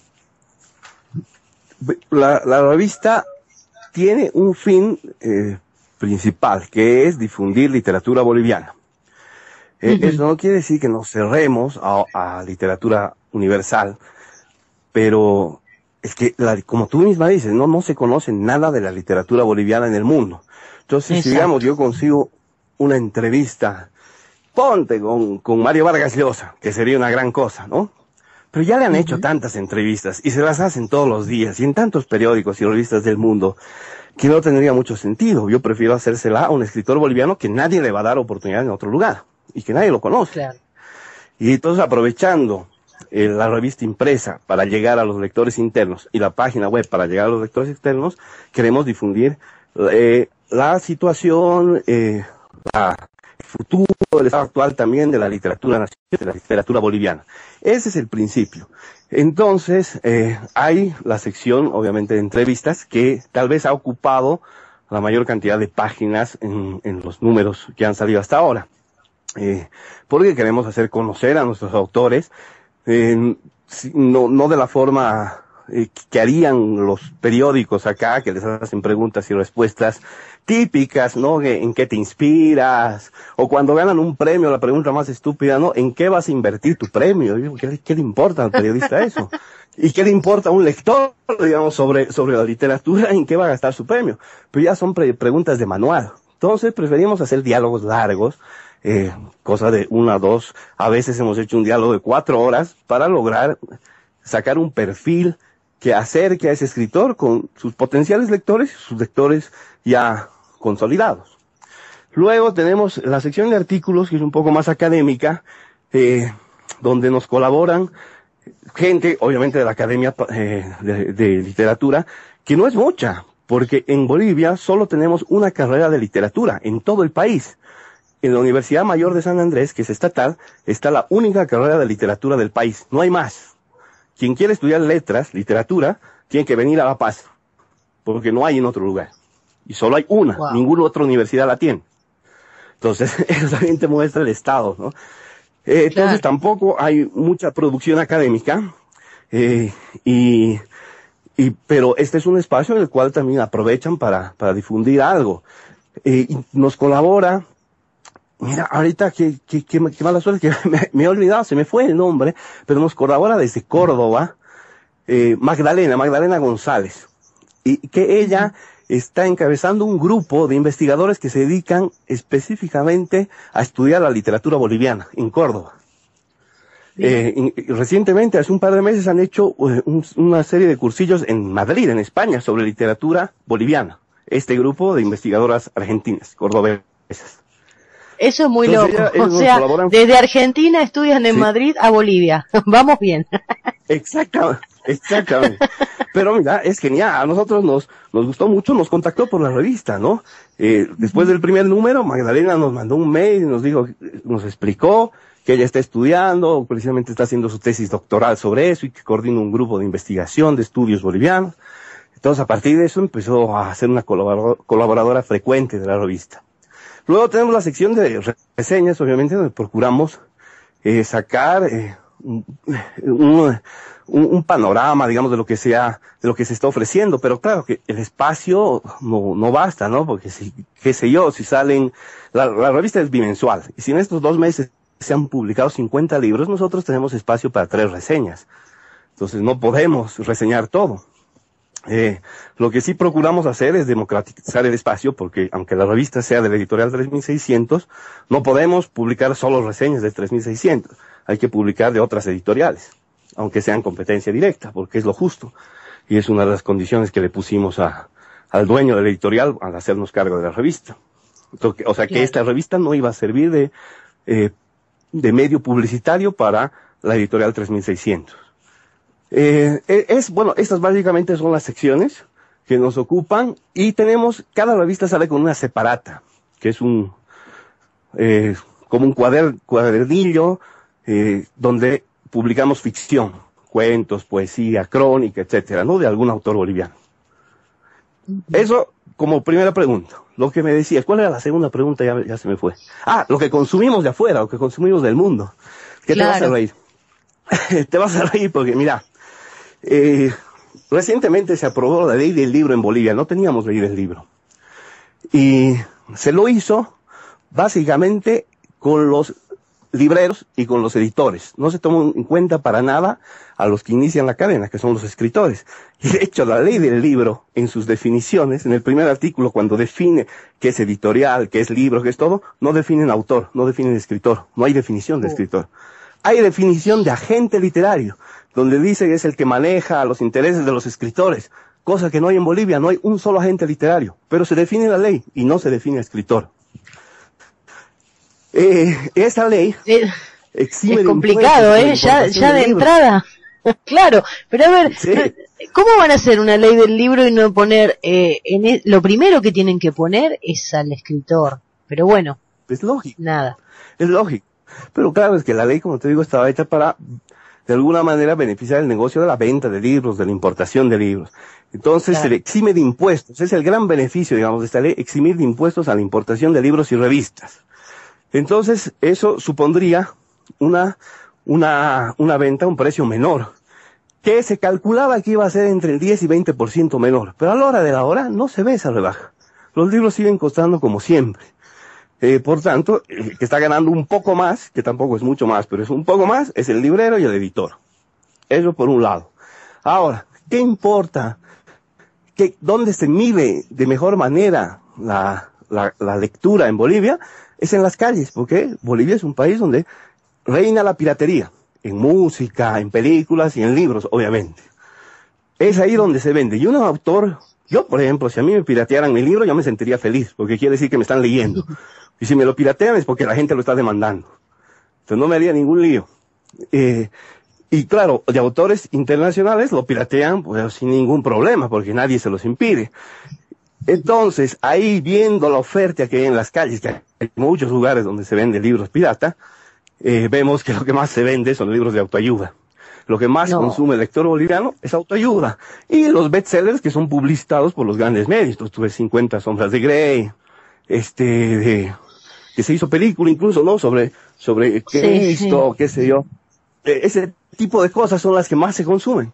la, la revista tiene un fin eh, principal, que es difundir literatura boliviana. Eh, uh-huh. Eso no quiere decir que nos cerremos a, a literatura universal, pero es que, la, como tú misma dices, no, no se conoce nada de la literatura boliviana en el mundo. Entonces, exacto, si digamos, yo consigo una entrevista, ponte con, con Mario Vargas Llosa, que sería una gran cosa, ¿no? Pero ya le han uh-huh. hecho tantas entrevistas, y se las hacen todos los días, y en tantos periódicos y revistas del mundo, que no tendría mucho sentido. Yo prefiero hacérsela a un escritor boliviano que nadie le va a dar oportunidad en otro lugar, y que nadie lo conoce. Claro. Y entonces, aprovechando eh, la revista impresa para llegar a los lectores internos, y la página web para llegar a los lectores externos, queremos difundir eh, la situación, eh, la, el futuro, el estado actual también de la literatura nacional, de la literatura boliviana. Ese es el principio. Entonces, eh, hay la sección, obviamente, de entrevistas, que tal vez ha ocupado la mayor cantidad de páginas en, en los números que han salido hasta ahora. Eh, porque queremos hacer conocer a nuestros autores, eh, no, no de la forma eh, que harían los periódicos acá, que les hacen preguntas y respuestas típicas, ¿no? ¿En qué te inspiras? O cuando ganan un premio, la pregunta más estúpida, ¿no? ¿En qué vas a invertir tu premio? ¿Qué, qué le importa al periodista eso? ¿Y qué le importa a un lector, digamos, sobre, sobre la literatura? ¿En qué va a gastar su premio? Pero ya son pre preguntas de manual. Entonces preferimos hacer diálogos largos, eh, cosa de una, dos, a veces hemos hecho un diálogo de cuatro horas para lograr sacar un perfil que acerque a ese escritor con sus potenciales lectores y sus lectores ya consolidados. Luego tenemos la sección de artículos, que es un poco más académica, eh, donde nos colaboran gente, obviamente, de la Academia eh, de, de Literatura, que no es mucha, porque en Bolivia solo tenemos una carrera de literatura en todo el país. En la Universidad Mayor de San Andrés, que es estatal, está la única carrera de literatura del país, no hay más. Quien quiere estudiar letras, literatura, tiene que venir a La Paz, porque no hay en otro lugar. Y solo hay una, wow. Ninguna otra universidad la tiene. Entonces, eso también te muestra el estado, ¿no? Eh, entonces, claro, tampoco hay mucha producción académica, eh, y, y, pero este es un espacio en el cual también aprovechan para, para difundir algo. Eh, y nos colabora, mira, ahorita, qué, qué, qué, qué mala suerte, que me, me he olvidado, se me fue el nombre, pero nos colabora desde Córdoba, eh, Magdalena, Magdalena González, y que ella está encabezando un grupo de investigadores que se dedican específicamente a estudiar la literatura boliviana en Córdoba. Eh, y, y recientemente, hace un par de meses, han hecho uh, un, una serie de cursillos en Madrid, en España, sobre literatura boliviana. Este grupo de investigadoras argentinas, cordobesas. Eso es muy Entonces, loco. ella- O ellos sea, colaboran- desde Argentina estudian en Sí. Madrid a Bolivia. Vamos bien. Exactamente, exactamente. Pero mira, es genial. A nosotros nos, nos gustó mucho, nos contactó por la revista, ¿no? Eh, después del primer número, Magdalena nos mandó un mail y nos dijo, nos explicó que ella está estudiando, precisamente está haciendo su tesis doctoral sobre eso y que coordina un grupo de investigación de estudios bolivianos. Entonces, a partir de eso empezó a ser una colaboradora, colaboradora frecuente de la revista. Luego tenemos la sección de reseñas, obviamente, donde procuramos eh, sacar eh, un, un, un panorama, digamos, de lo que sea, de lo que se está ofreciendo. Pero claro que el espacio no, no basta, ¿no? Porque si, qué sé yo, si salen, la, la revista es bimensual. Y si en estos dos meses se han publicado cincuenta libros, nosotros tenemos espacio para tres reseñas. Entonces no podemos reseñar todo. Eh, lo que sí procuramos hacer es democratizar el espacio, porque aunque la revista sea de la editorial tres mil seiscientos, no podemos publicar solo reseñas de tres mil seiscientos. Hay que publicar de otras editoriales, aunque sean competencia directa, porque es lo justo. Y es una de las condiciones que le pusimos a, al dueño de la editorial al hacernos cargo de la revista. Entonces, o sea que Claro. esta revista no iba a servir de, eh, de medio publicitario para la editorial tres mil seiscientos. Eh, es, bueno, estas básicamente son las secciones que nos ocupan y tenemos, cada revista sale con una separata, que es un, eh, como un cuader, cuadernillo, eh, donde publicamos ficción, cuentos, poesía, crónica, etcétera, ¿no? De algún autor boliviano. Eso como primera pregunta. Lo que me decías, ¿cuál era la segunda pregunta? Ya, ya se me fue. Ah, lo que consumimos de afuera, lo que consumimos del mundo. ¿Qué Claro. te vas a reír? Te vas a reír porque, mira, eh, recientemente se aprobó la ley del libro en Bolivia. No teníamos ley del libro. Y se lo hizo básicamente con los libreros y con los editores. No se tomó en cuenta para nada a los que inician la cadena, que son los escritores. Y de hecho, la ley del libro, en sus definiciones, en el primer artículo, cuando define qué es editorial, qué es libro, qué es todo, no definen autor, no definen escritor. No hay definición de escritor. Hay definición de agente literario, donde dice que es el que maneja los intereses de los escritores, cosa que no hay en Bolivia, no hay un solo agente literario, pero se define la ley y no se define escritor. Eh, esa ley Es, exime es de complicado, impuestos por ¿eh? Ya, importación ya de libros. entrada. Claro, pero a ver, Sí. ¿cómo van a hacer una ley del libro y no poner, eh, en e- lo primero que tienen que poner es al escritor? Pero bueno, Es lógico, nada. es lógico. Pero claro, es que la ley, como te digo, estaba hecha para, de alguna manera, beneficiar el negocio de la venta de libros, de la importación de libros. Entonces Claro. se le exime de impuestos. Es el gran beneficio, digamos, de esta ley, eximir de impuestos a la importación de libros y revistas. Entonces, eso supondría una, una, una venta a un precio menor, que se calculaba que iba a ser entre el diez y veinte por ciento menor. Pero a la hora de la hora no se ve esa rebaja. Los libros siguen costando como siempre. Eh, por tanto, el que está ganando un poco más, que tampoco es mucho más, pero es un poco más, es el librero y el editor. Eso por un lado. Ahora, ¿qué importa? ¿Qué, ¿Dónde se mide de mejor manera la, la, la lectura en Bolivia? Es en las calles, porque Bolivia es un país donde reina la piratería, en música, en películas y en libros, obviamente. Es ahí donde se vende. Y un autor, yo por ejemplo, si a mí me piratearan mi libro, yo me sentiría feliz, porque quiere decir que me están leyendo. Y si me lo piratean es porque la gente lo está demandando. Entonces no me haría ningún lío. Eh, y claro, de autores internacionales lo piratean pues, sin ningún problema, porque nadie se los impide. Entonces, ahí viendo la oferta que hay en las calles, que hay muchos lugares donde se venden libros pirata, eh, vemos que lo que más se vende son libros de autoayuda. Lo que más No. consume el lector boliviano es autoayuda. Y los bestsellers que son publicitados por los grandes medios. Entonces, tú ves cincuenta sombras de Grey, este, de, que se hizo película incluso, ¿no? Sobre, sobre Cristo, sí. qué sé yo. Eh, ese tipo de cosas son las que más se consumen.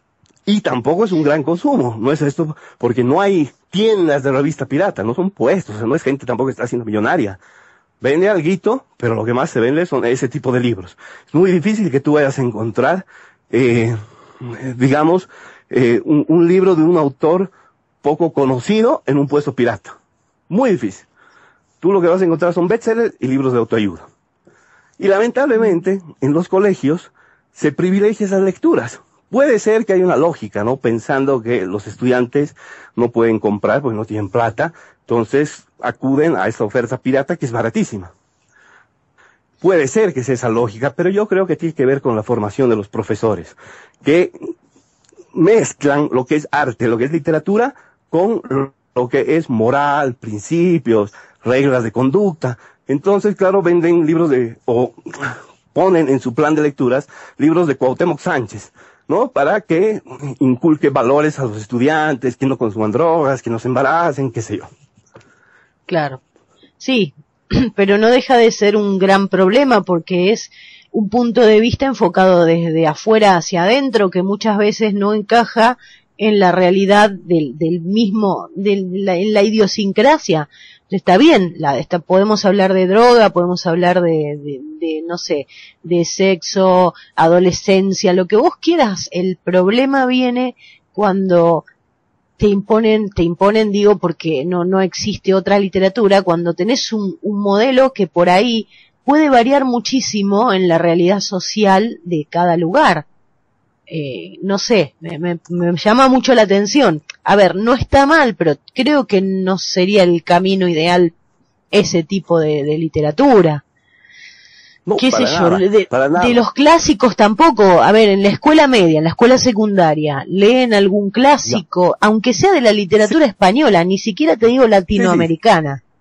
Y tampoco es un gran consumo, no es esto, porque no hay tiendas de revista pirata, no son puestos, o sea, no es gente tampoco que está haciendo millonaria. Vende alguito, pero lo que más se vende son ese tipo de libros. Es muy difícil que tú vayas a encontrar, eh, digamos, eh, un, un libro de un autor poco conocido en un puesto pirata. Muy difícil. Tú lo que vas a encontrar son bestsellers y libros de autoayuda. Y lamentablemente, en los colegios se privilegia esas lecturas. Puede ser que haya una lógica, ¿no? Pensando que los estudiantes no pueden comprar porque no tienen plata, entonces acuden a esa oferta pirata que es baratísima. puede ser que sea esa lógica, pero yo creo que tiene que ver con la formación de los profesores, que mezclan lo que es arte, lo que es literatura, con lo que es moral, principios, reglas de conducta. Entonces, claro, venden libros de, o ponen en su plan de lecturas libros de Cuauhtémoc Sánchez, ¿no? Para que inculque valores a los estudiantes, que no consuman drogas, que no se embaracen, qué sé yo. Claro, sí, pero no deja de ser un gran problema porque es un punto de vista enfocado desde afuera hacia adentro que muchas veces no encaja en la realidad del, del mismo, de la, en la idiosincrasia. Está bien, la, está, podemos hablar de droga, podemos hablar de, de, de, no sé, de sexo, adolescencia, lo que vos quieras. El problema viene cuando te imponen, te imponen, digo, porque no, no existe otra literatura, cuando tenés un, un modelo que por ahí puede variar muchísimo en la realidad social de cada lugar. Eh, no sé, me, me, me llama mucho la atención. A ver, no está mal, pero creo que no sería el camino ideal ese tipo de, de literatura. No, qué sé nada, yo, de, para nada. de los clásicos tampoco. A ver, en la escuela media, en la escuela secundaria, leen algún clásico, no. aunque sea de la literatura sí. española, ni siquiera te digo latinoamericana. Sí, sí.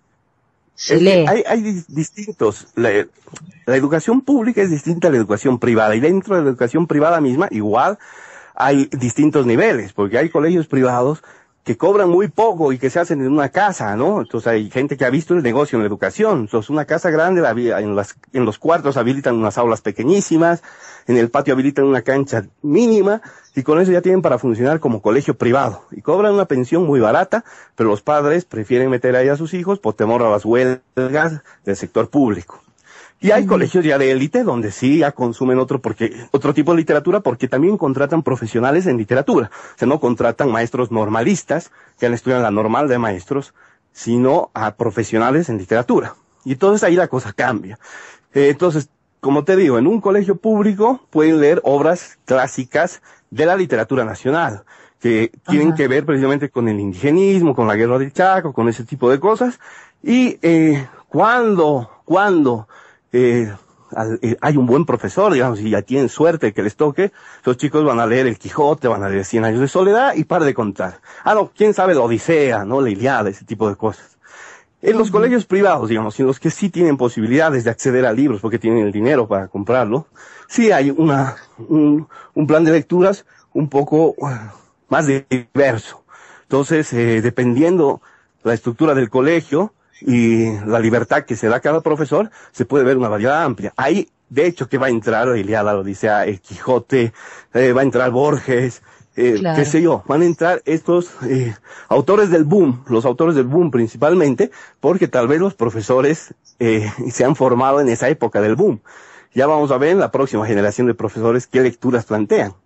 Se es lee. Hay, hay distintos. La, la educación pública es distinta a la educación privada, y dentro de la educación privada misma, igual, hay distintos niveles, porque hay colegios privados que cobran muy poco y que se hacen en una casa, ¿no? Entonces hay gente que ha visto el negocio en la educación. Entonces una casa grande, en, las, en los cuartos habilitan unas aulas pequeñísimas, en el patio habilitan una cancha mínima, y con eso ya tienen para funcionar como colegio privado. Y cobran una pensión muy barata, pero los padres prefieren meter ahí a sus hijos por temor a las huelgas del sector público. Y hay mm. colegios ya de élite donde sí ya consumen otro porque otro tipo de literatura, porque también contratan profesionales en literatura. O sea, no contratan maestros normalistas que han estudiado la normal de maestros, sino a profesionales en literatura. Y entonces ahí la cosa cambia. Eh, entonces, como te digo, en un colegio público pueden leer obras clásicas de la literatura nacional, que tienen Ajá. que ver precisamente con el indigenismo, con la guerra del Chaco, con ese tipo de cosas. Y eh, cuando, cuando eh, al, eh, hay un buen profesor, digamos, y ya tienen suerte que les toque, los chicos van a leer El Quijote, van a leer Cien años de soledad y para de contar. Ah, no, quién sabe la Odisea, ¿no? La Ilíada, ese tipo de cosas. En los uh-huh. colegios privados, digamos, en los que sí tienen posibilidades de acceder a libros porque tienen el dinero para comprarlo, sí hay una, un, un plan de lecturas un poco uh, más diverso. Entonces, eh, dependiendo la estructura del colegio y la libertad que se da a cada profesor, se puede ver una variedad amplia. Ahí, de hecho, que va a entrar la Ilíada, la Odisea, El Quijote, eh, va a entrar Borges, eh, claro. qué sé yo, van a entrar estos eh, autores del boom, los autores del boom principalmente, porque tal vez los profesores eh, se han formado en esa época del boom. Ya vamos a ver en la próxima generación de profesores qué lecturas plantean.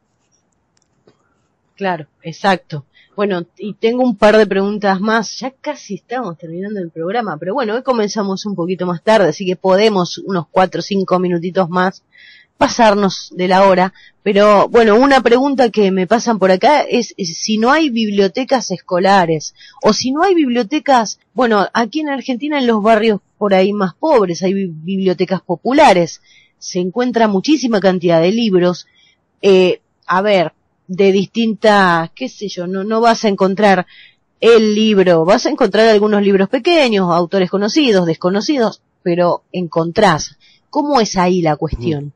Claro, exacto. Bueno, y tengo un par de preguntas más. Ya casi estamos terminando el programa, pero bueno, hoy comenzamos un poquito más tarde, así que podemos unos cuatro o cinco minutitos más pasarnos de la hora. Pero bueno, una pregunta que me pasan por acá es, es si no hay bibliotecas escolares, o si no hay bibliotecas, bueno, aquí en Argentina en los barrios por ahí más pobres hay bibliotecas populares, se encuentra muchísima cantidad de libros, eh, a ver, de distintas, qué sé yo, no, no vas a encontrar el libro, vas a encontrar algunos libros pequeños, autores conocidos, desconocidos, pero encontrás. ¿Cómo es ahí la cuestión?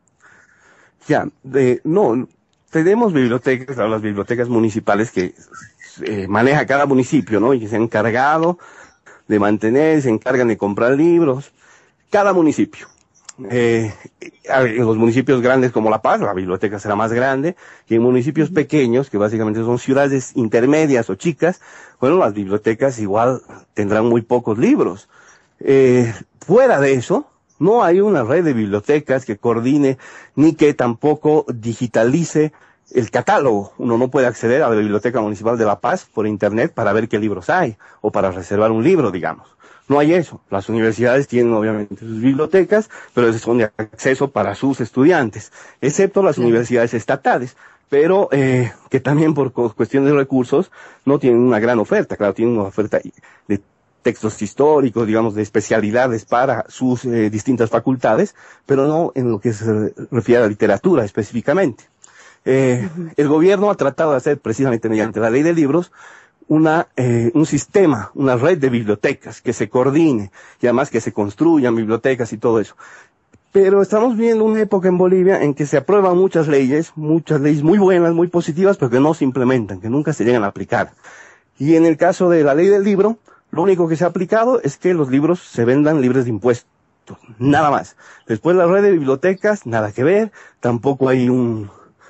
Ya, de, no, tenemos bibliotecas, las bibliotecas municipales que eh, maneja cada municipio, ¿no? Y que se han encargado de mantener, se encargan de comprar libros, cada municipio. Eh, en los municipios grandes como La Paz, la biblioteca será más grande, y en municipios pequeños, que básicamente son ciudades intermedias o chicas, bueno, las bibliotecas igual tendrán muy pocos libros. Eh, fuera de eso, no hay una red de bibliotecas que coordine, ni que tampoco digitalice el catálogo. Uno no puede acceder a la Biblioteca Municipal de La Paz por internet para ver qué libros hay, o para reservar un libro, digamos. No hay eso. Las universidades tienen obviamente sus bibliotecas, pero son de acceso para sus estudiantes, excepto las sí. universidades estatales, pero eh, que también por cuestión de recursos no tienen una gran oferta. Claro, tienen una oferta de textos históricos, digamos, de especialidades para sus eh, distintas facultades, pero no en lo que se refiere a la literatura específicamente. Eh, uh-huh. El gobierno ha tratado de hacer, precisamente mediante la ley de libros, una eh, un sistema, una red de bibliotecas que se coordine y además que se construyan bibliotecas y todo eso. Pero estamos viendo una época en Bolivia en que se aprueban muchas leyes, muchas leyes muy buenas, muy positivas, pero que no se implementan, que nunca se llegan a aplicar. Y en el caso de la ley del libro, lo único que se ha aplicado es que los libros se vendan libres de impuestos, nada más. Después la red de bibliotecas, nada que ver, tampoco hay un,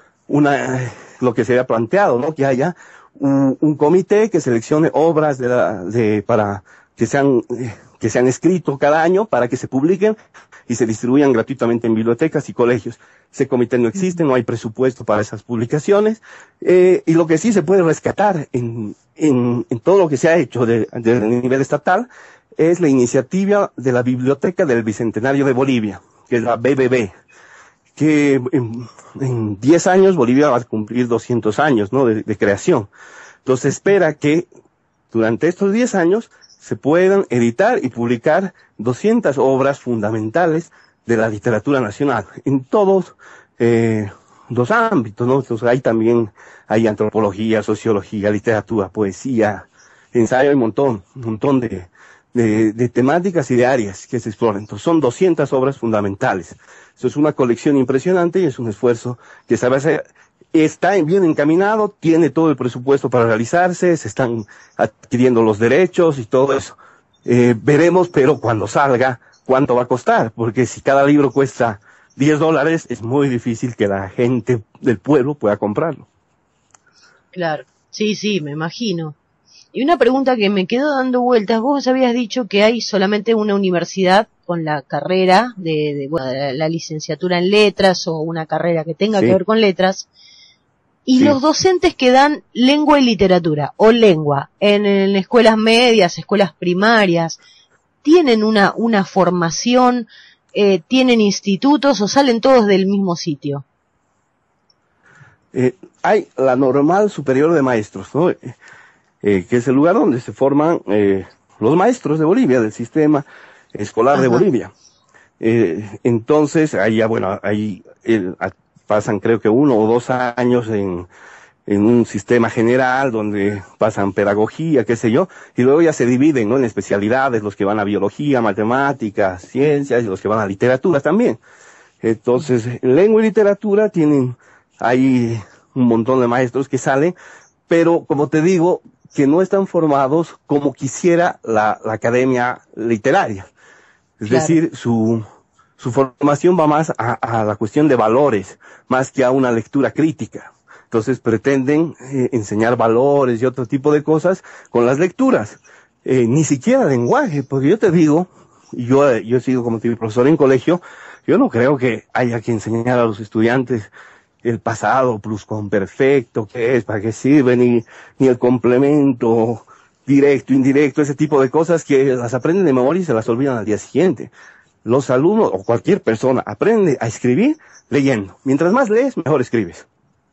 una, lo que se había planteado, ¿no? Que haya un, un comité que seleccione obras de la, de, para que sean, que sean escritos cada año para que se publiquen y se distribuyan gratuitamente en bibliotecas y colegios. Ese comité no existe, no hay presupuesto para esas publicaciones, eh, y lo que sí se puede rescatar en, en, en todo lo que se ha hecho de, de, de nivel estatal es la iniciativa de la Biblioteca del Bicentenario de Bolivia, que es la B B B, que en, en diez años Bolivia va a cumplir doscientos años, ¿no?, de, de creación. Entonces espera que durante estos diez años se puedan editar y publicar doscientas obras fundamentales de la literatura nacional, en todos eh, los ámbitos, ¿no? Entonces hay también, hay antropología, sociología, literatura, poesía, ensayo, hay un montón, un montón de, de, de temáticas y de áreas que se exploran. Entonces son doscientas obras fundamentales. Eso es una colección impresionante y es un esfuerzo que sabe hacer. Está bien encaminado, tiene todo el presupuesto para realizarse, se están adquiriendo los derechos y todo eso. Eh, veremos, pero cuando salga, cuánto va a costar, porque si cada libro cuesta diez dólares, es muy difícil que la gente del pueblo pueda comprarlo. Claro, sí, sí, me imagino. Y una pregunta que me quedó dando vueltas, vos habías dicho que hay solamente una universidad con la carrera de, de, bueno, de la licenciatura en letras o una carrera que tenga sí. que ver con letras. Y sí. los docentes que dan lengua y literatura, o lengua, en, en escuelas medias, escuelas primarias, ¿tienen una, una formación, eh, tienen institutos o salen todos del mismo sitio? Eh, hay la Normal Superior de Maestros, ¿no? Eh, eh, que es el lugar donde se forman eh, los maestros de Bolivia, del sistema escolar Ajá. de Bolivia. Eh, entonces, ahí ya, bueno, ahí... El, pasan creo que uno o dos años en, en un sistema general donde pasan pedagogía, qué sé yo, y luego ya se dividen, ¿no?, en especialidades, los que van a biología, matemáticas, ciencias, y los que van a literatura también. Entonces, lengua y literatura tienen ahí un montón de maestros que salen, pero como te digo, que no están formados como quisiera la, la academia literaria. Es claro. decir, su... Su formación va más a, a la cuestión de valores, más que a una lectura crítica. Entonces pretenden eh, enseñar valores y otro tipo de cosas con las lecturas. Eh, ni siquiera lenguaje, porque yo te digo, yo, yo he sido como profesor en colegio, yo no creo que haya que enseñar a los estudiantes el pasado pluscuamperfecto, qué es, para qué sirve, ni, ni el complemento directo, indirecto, ese tipo de cosas que las aprenden de memoria y se las olvidan al día siguiente. Los alumnos o cualquier persona aprende a escribir leyendo. Mientras más lees, mejor escribes.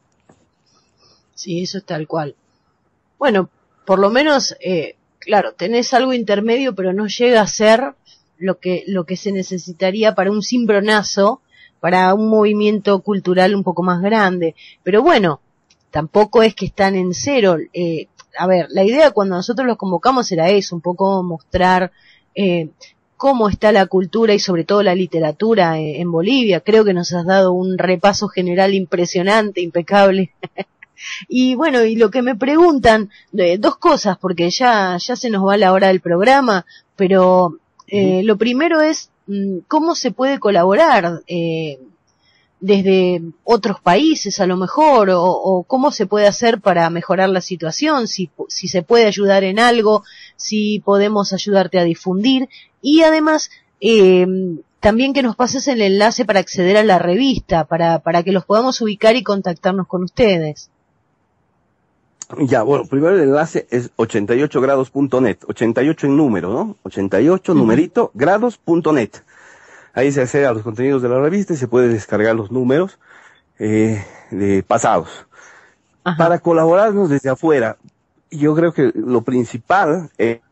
Sí, eso es tal cual. Bueno, por lo menos, eh, claro, tenés algo intermedio, pero no llega a ser lo que, lo que se necesitaría para un cimbronazo, para un movimiento cultural un poco más grande. Pero bueno, tampoco es que están en cero. Eh, a ver, la idea cuando nosotros los convocamos era eso, un poco mostrar... Eh, cómo está la cultura y sobre todo la literatura en Bolivia. Creo que nos has dado un repaso general impresionante, impecable. Y bueno, y lo que me preguntan, eh, dos cosas, porque ya, ya se nos va la hora del programa, pero eh, uh-huh. lo primero es, ¿cómo se puede colaborar eh, desde otros países a lo mejor? O, o cómo se puede hacer para mejorar la situación, si, si se puede ayudar en algo, si podemos ayudarte a difundir. Y además, eh, también que nos pases el enlace para acceder a la revista, para, para que los podamos ubicar y contactarnos con ustedes. Ya, bueno, primero el enlace es ochenta y ocho grados punto net, ochenta y ocho en número, ¿no? ochenta y ocho, uh-huh. numerito, grados punto net. Ahí se accede a los contenidos de la revista y se puede descargar los números eh, de pasados. Ajá. Para colaborarnos desde afuera, yo creo que lo principal es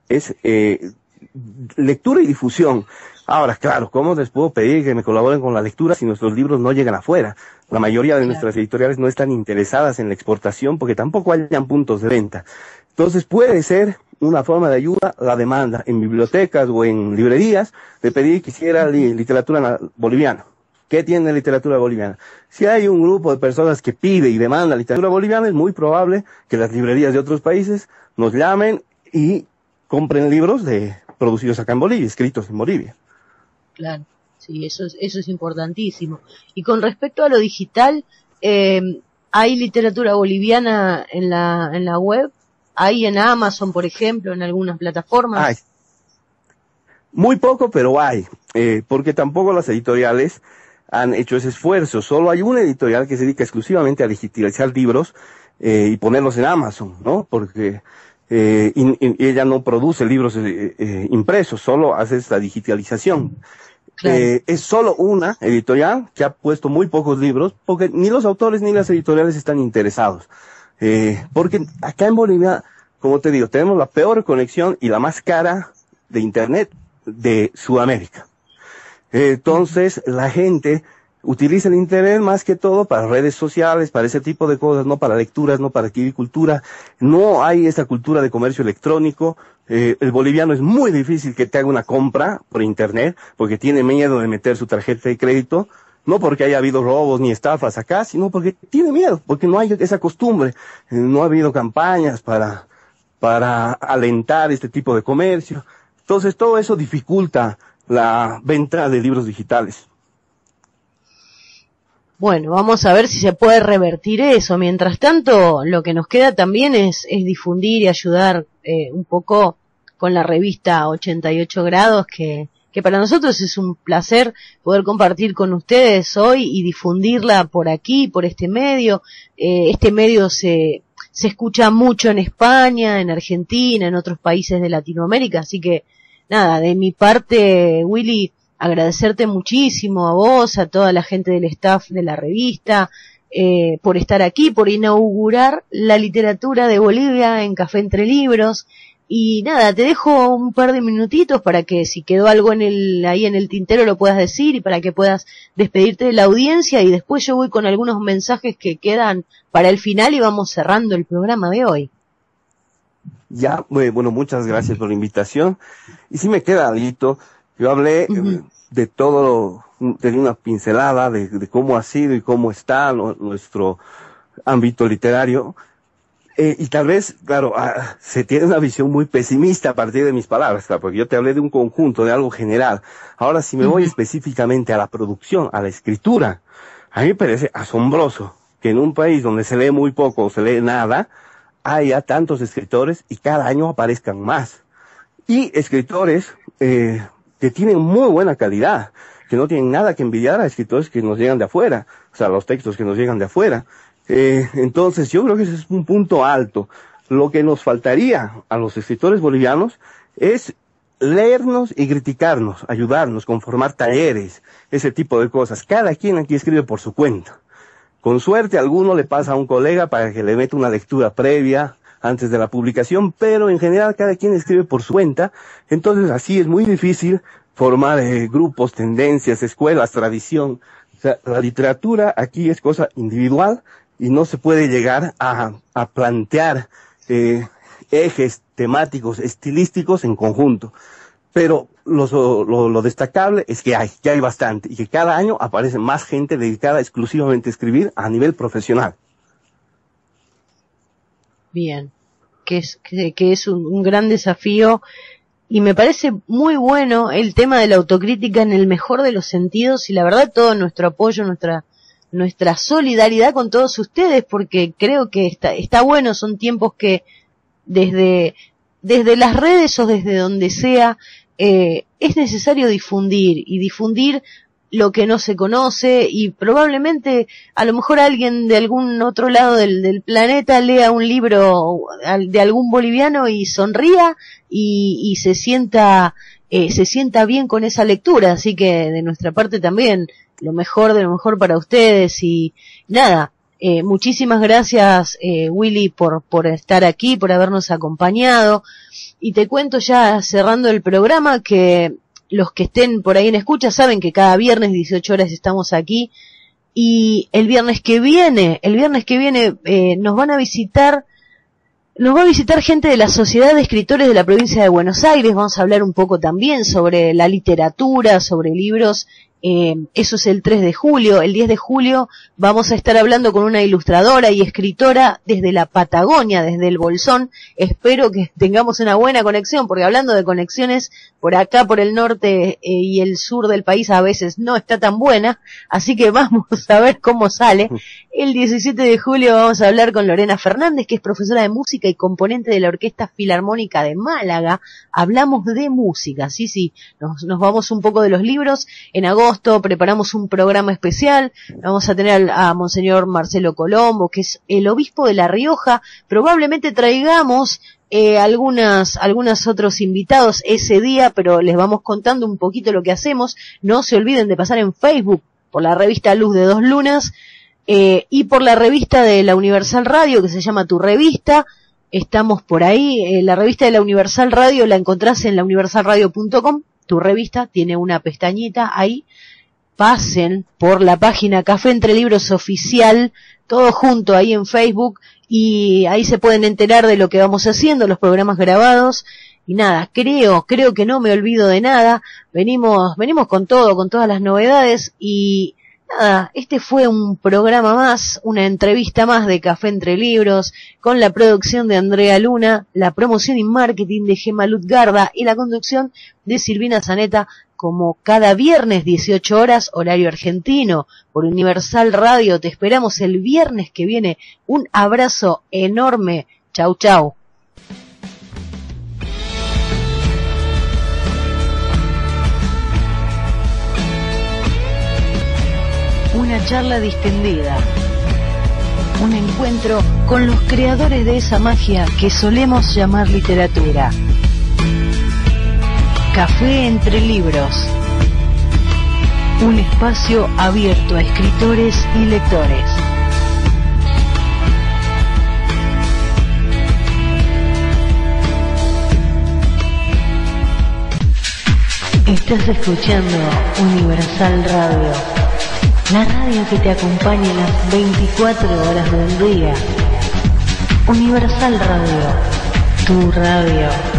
es eh, lectura y difusión. Ahora, claro, ¿cómo les puedo pedir que me colaboren con la lectura si nuestros libros no llegan afuera? La mayoría de claro. nuestras editoriales no están interesadas en la exportación porque tampoco hayan puntos de venta. Entonces puede ser una forma de ayuda la demanda en bibliotecas o en librerías de pedir que hiciera li literatura boliviana. ¿Qué tiene literatura boliviana? Si hay un grupo de personas que pide y demanda literatura boliviana, es muy probable que las librerías de otros países nos llamen y compren libros de producidos acá en Bolivia, escritos en Bolivia. Claro, sí, eso es, eso es importantísimo. Y con respecto a lo digital, eh, ¿hay literatura boliviana en la, en la web? ¿Hay en Amazon, por ejemplo, en algunas plataformas? Hay. Muy poco, pero hay, eh, porque tampoco las editoriales han hecho ese esfuerzo. Solo hay una editorial que se dedica exclusivamente a digitalizar libros eh, y ponerlos en Amazon, ¿no? Porque eh, y, y ella no produce libros eh, eh, impresos, solo hace esta digitalización. Claro. Eh, es solo una editorial que ha puesto muy pocos libros, porque ni los autores ni las editoriales están interesados. Eh, porque acá en Bolivia, como te digo, tenemos la peor conexión y la más cara de Internet de Sudamérica. Eh, entonces, la gente utiliza el Internet más que todo para redes sociales, para ese tipo de cosas, no para lecturas, no para adquirir cultura. No hay esta cultura de comercio electrónico. Eh, el boliviano es muy difícil que te haga una compra por Internet, porque tiene miedo de meter su tarjeta de crédito. No porque haya habido robos ni estafas acá, sino porque tiene miedo, porque no hay esa costumbre. Eh, no ha habido campañas para, para alentar este tipo de comercio. Entonces todo eso dificulta la venta de libros digitales. Bueno, vamos a ver si se puede revertir eso. Mientras tanto, lo que nos queda también es, es difundir y ayudar eh, un poco con la revista ochenta y ocho grados, que, que para nosotros es un placer poder compartir con ustedes hoy y difundirla por aquí, por este medio. Eh, este medio se, se escucha mucho en España, en Argentina, en otros países de Latinoamérica, así que nada, de mi parte, Willy, agradecerte muchísimo a vos, a toda la gente del staff de la revista, eh, por estar aquí, por inaugurar la literatura de Bolivia en Café Entre Libros. Y nada, te dejo un par de minutitos para que si quedó algo en el, ahí en el tintero lo puedas decir y para que puedas despedirte de la audiencia, y después yo voy con algunos mensajes que quedan para el final y vamos cerrando el programa de hoy. Ya, bueno, muchas gracias por la invitación. Y si me queda algo, yo hablé uh-huh. de todo, de una pincelada de, de cómo ha sido y cómo está no, nuestro ámbito literario. Eh, y tal vez, claro, ah, se tiene una visión muy pesimista a partir de mis palabras, claro, porque yo te hablé de un conjunto, de algo general. Ahora, si me uh-huh. voy específicamente a la producción, a la escritura, a mí me parece asombroso que en un país donde se lee muy poco o se lee nada, haya tantos escritores y cada año aparezcan más. Y escritores eh, que tienen muy buena calidad, que no tienen nada que envidiar a escritores que nos llegan de afuera, o sea, los textos que nos llegan de afuera. Eh, entonces, yo creo que ese es un punto alto. Lo que nos faltaría a los escritores bolivianos es leernos y criticarnos, ayudarnos, conformar talleres, ese tipo de cosas. Cada quien aquí escribe por su cuenta. Con suerte, a alguno le pasa a un colega para que le meta una lectura previa antes de la publicación, pero en general cada quien escribe por su cuenta. Entonces, así es muy difícil formar eh, grupos, tendencias, escuelas, tradición. O sea, la literatura aquí es cosa individual y no se puede llegar a, a plantear eh, ejes temáticos, estilísticos en conjunto. Pero lo, lo, lo destacable es que hay, que hay bastante, y que cada año aparece más gente dedicada exclusivamente a escribir a nivel profesional. Bien, que es, que, que es un, un gran desafío, y me parece muy bueno el tema de la autocrítica en el mejor de los sentidos, y la verdad todo nuestro apoyo, nuestra nuestra solidaridad con todos ustedes, porque creo que está, está bueno, son tiempos que desde, desde las redes o desde donde sea, eh, es necesario difundir, y difundir lo que no se conoce, y probablemente a lo mejor alguien de algún otro lado del, del planeta lea un libro de algún boliviano y sonría y, y se sienta eh, se sienta bien con esa lectura. Así que de nuestra parte también lo mejor de lo mejor para ustedes, y nada, Eh, muchísimas gracias, eh, Willy, por, por estar aquí, por habernos acompañado. Y te cuento ya cerrando el programa que los que estén por ahí en escucha saben que cada viernes dieciocho horas estamos aquí. Y el viernes que viene, el viernes que viene eh, nos van a visitar, nos va a visitar gente de la Sociedad de Escritores de la Provincia de Buenos Aires. Vamos a hablar un poco también sobre la literatura, sobre libros. Eh, eso es el tres de julio. El diez de julio vamos a estar hablando con una ilustradora y escritora desde la Patagonia, desde el Bolsón. Espero que tengamos una buena conexión, porque hablando de conexiones, por acá, por el norte eh, y el sur del país a veces no está tan buena, así que vamos a ver cómo sale. El diecisiete de julio vamos a hablar con Lorena Fernández, que es profesora de música y componente de la Orquesta Filarmónica de Málaga. Hablamos de música, sí, sí, nos, nos vamos un poco de los libros. En agosto preparamos un programa especial, vamos a tener a, a Monseñor Marcelo Colombo, que es el obispo de La Rioja. Probablemente traigamos eh, algunas, algunos otros invitados ese día, pero les vamos contando un poquito lo que hacemos. No se olviden de pasar en Facebook por la revista Luz de Dos Lunas, eh, y por la revista de la Universal Radio, que se llama Tu Revista. Estamos por ahí, eh, la revista de la Universal Radio la encontrás en la universal radio punto com. Tu Revista tiene una pestañita ahí. Pasen por la página Café Entre Libros Oficial, todo junto ahí en Facebook, y ahí se pueden enterar de lo que vamos haciendo, los programas grabados. Y nada, creo, creo que no me olvido de nada. Venimos, venimos con todo, con todas las novedades. Y nada, este fue un programa más, una entrevista más de Café Entre Libros, con la producción de Andrea Luna, la promoción y marketing de Gemma Lutgarda y la conducción de Silvina Zaneta, como cada viernes dieciocho horas, horario argentino, por Universal Radio. Te esperamos el viernes que viene. Un abrazo enorme. Chau, chau. Una charla distendida, un encuentro con los creadores de esa magia que solemos llamar literatura. Café Entre Libros, un espacio abierto a escritores y lectores. Estás escuchando Universal Radio, la radio que te acompaña las veinticuatro horas del día. Universal Radio, tu radio.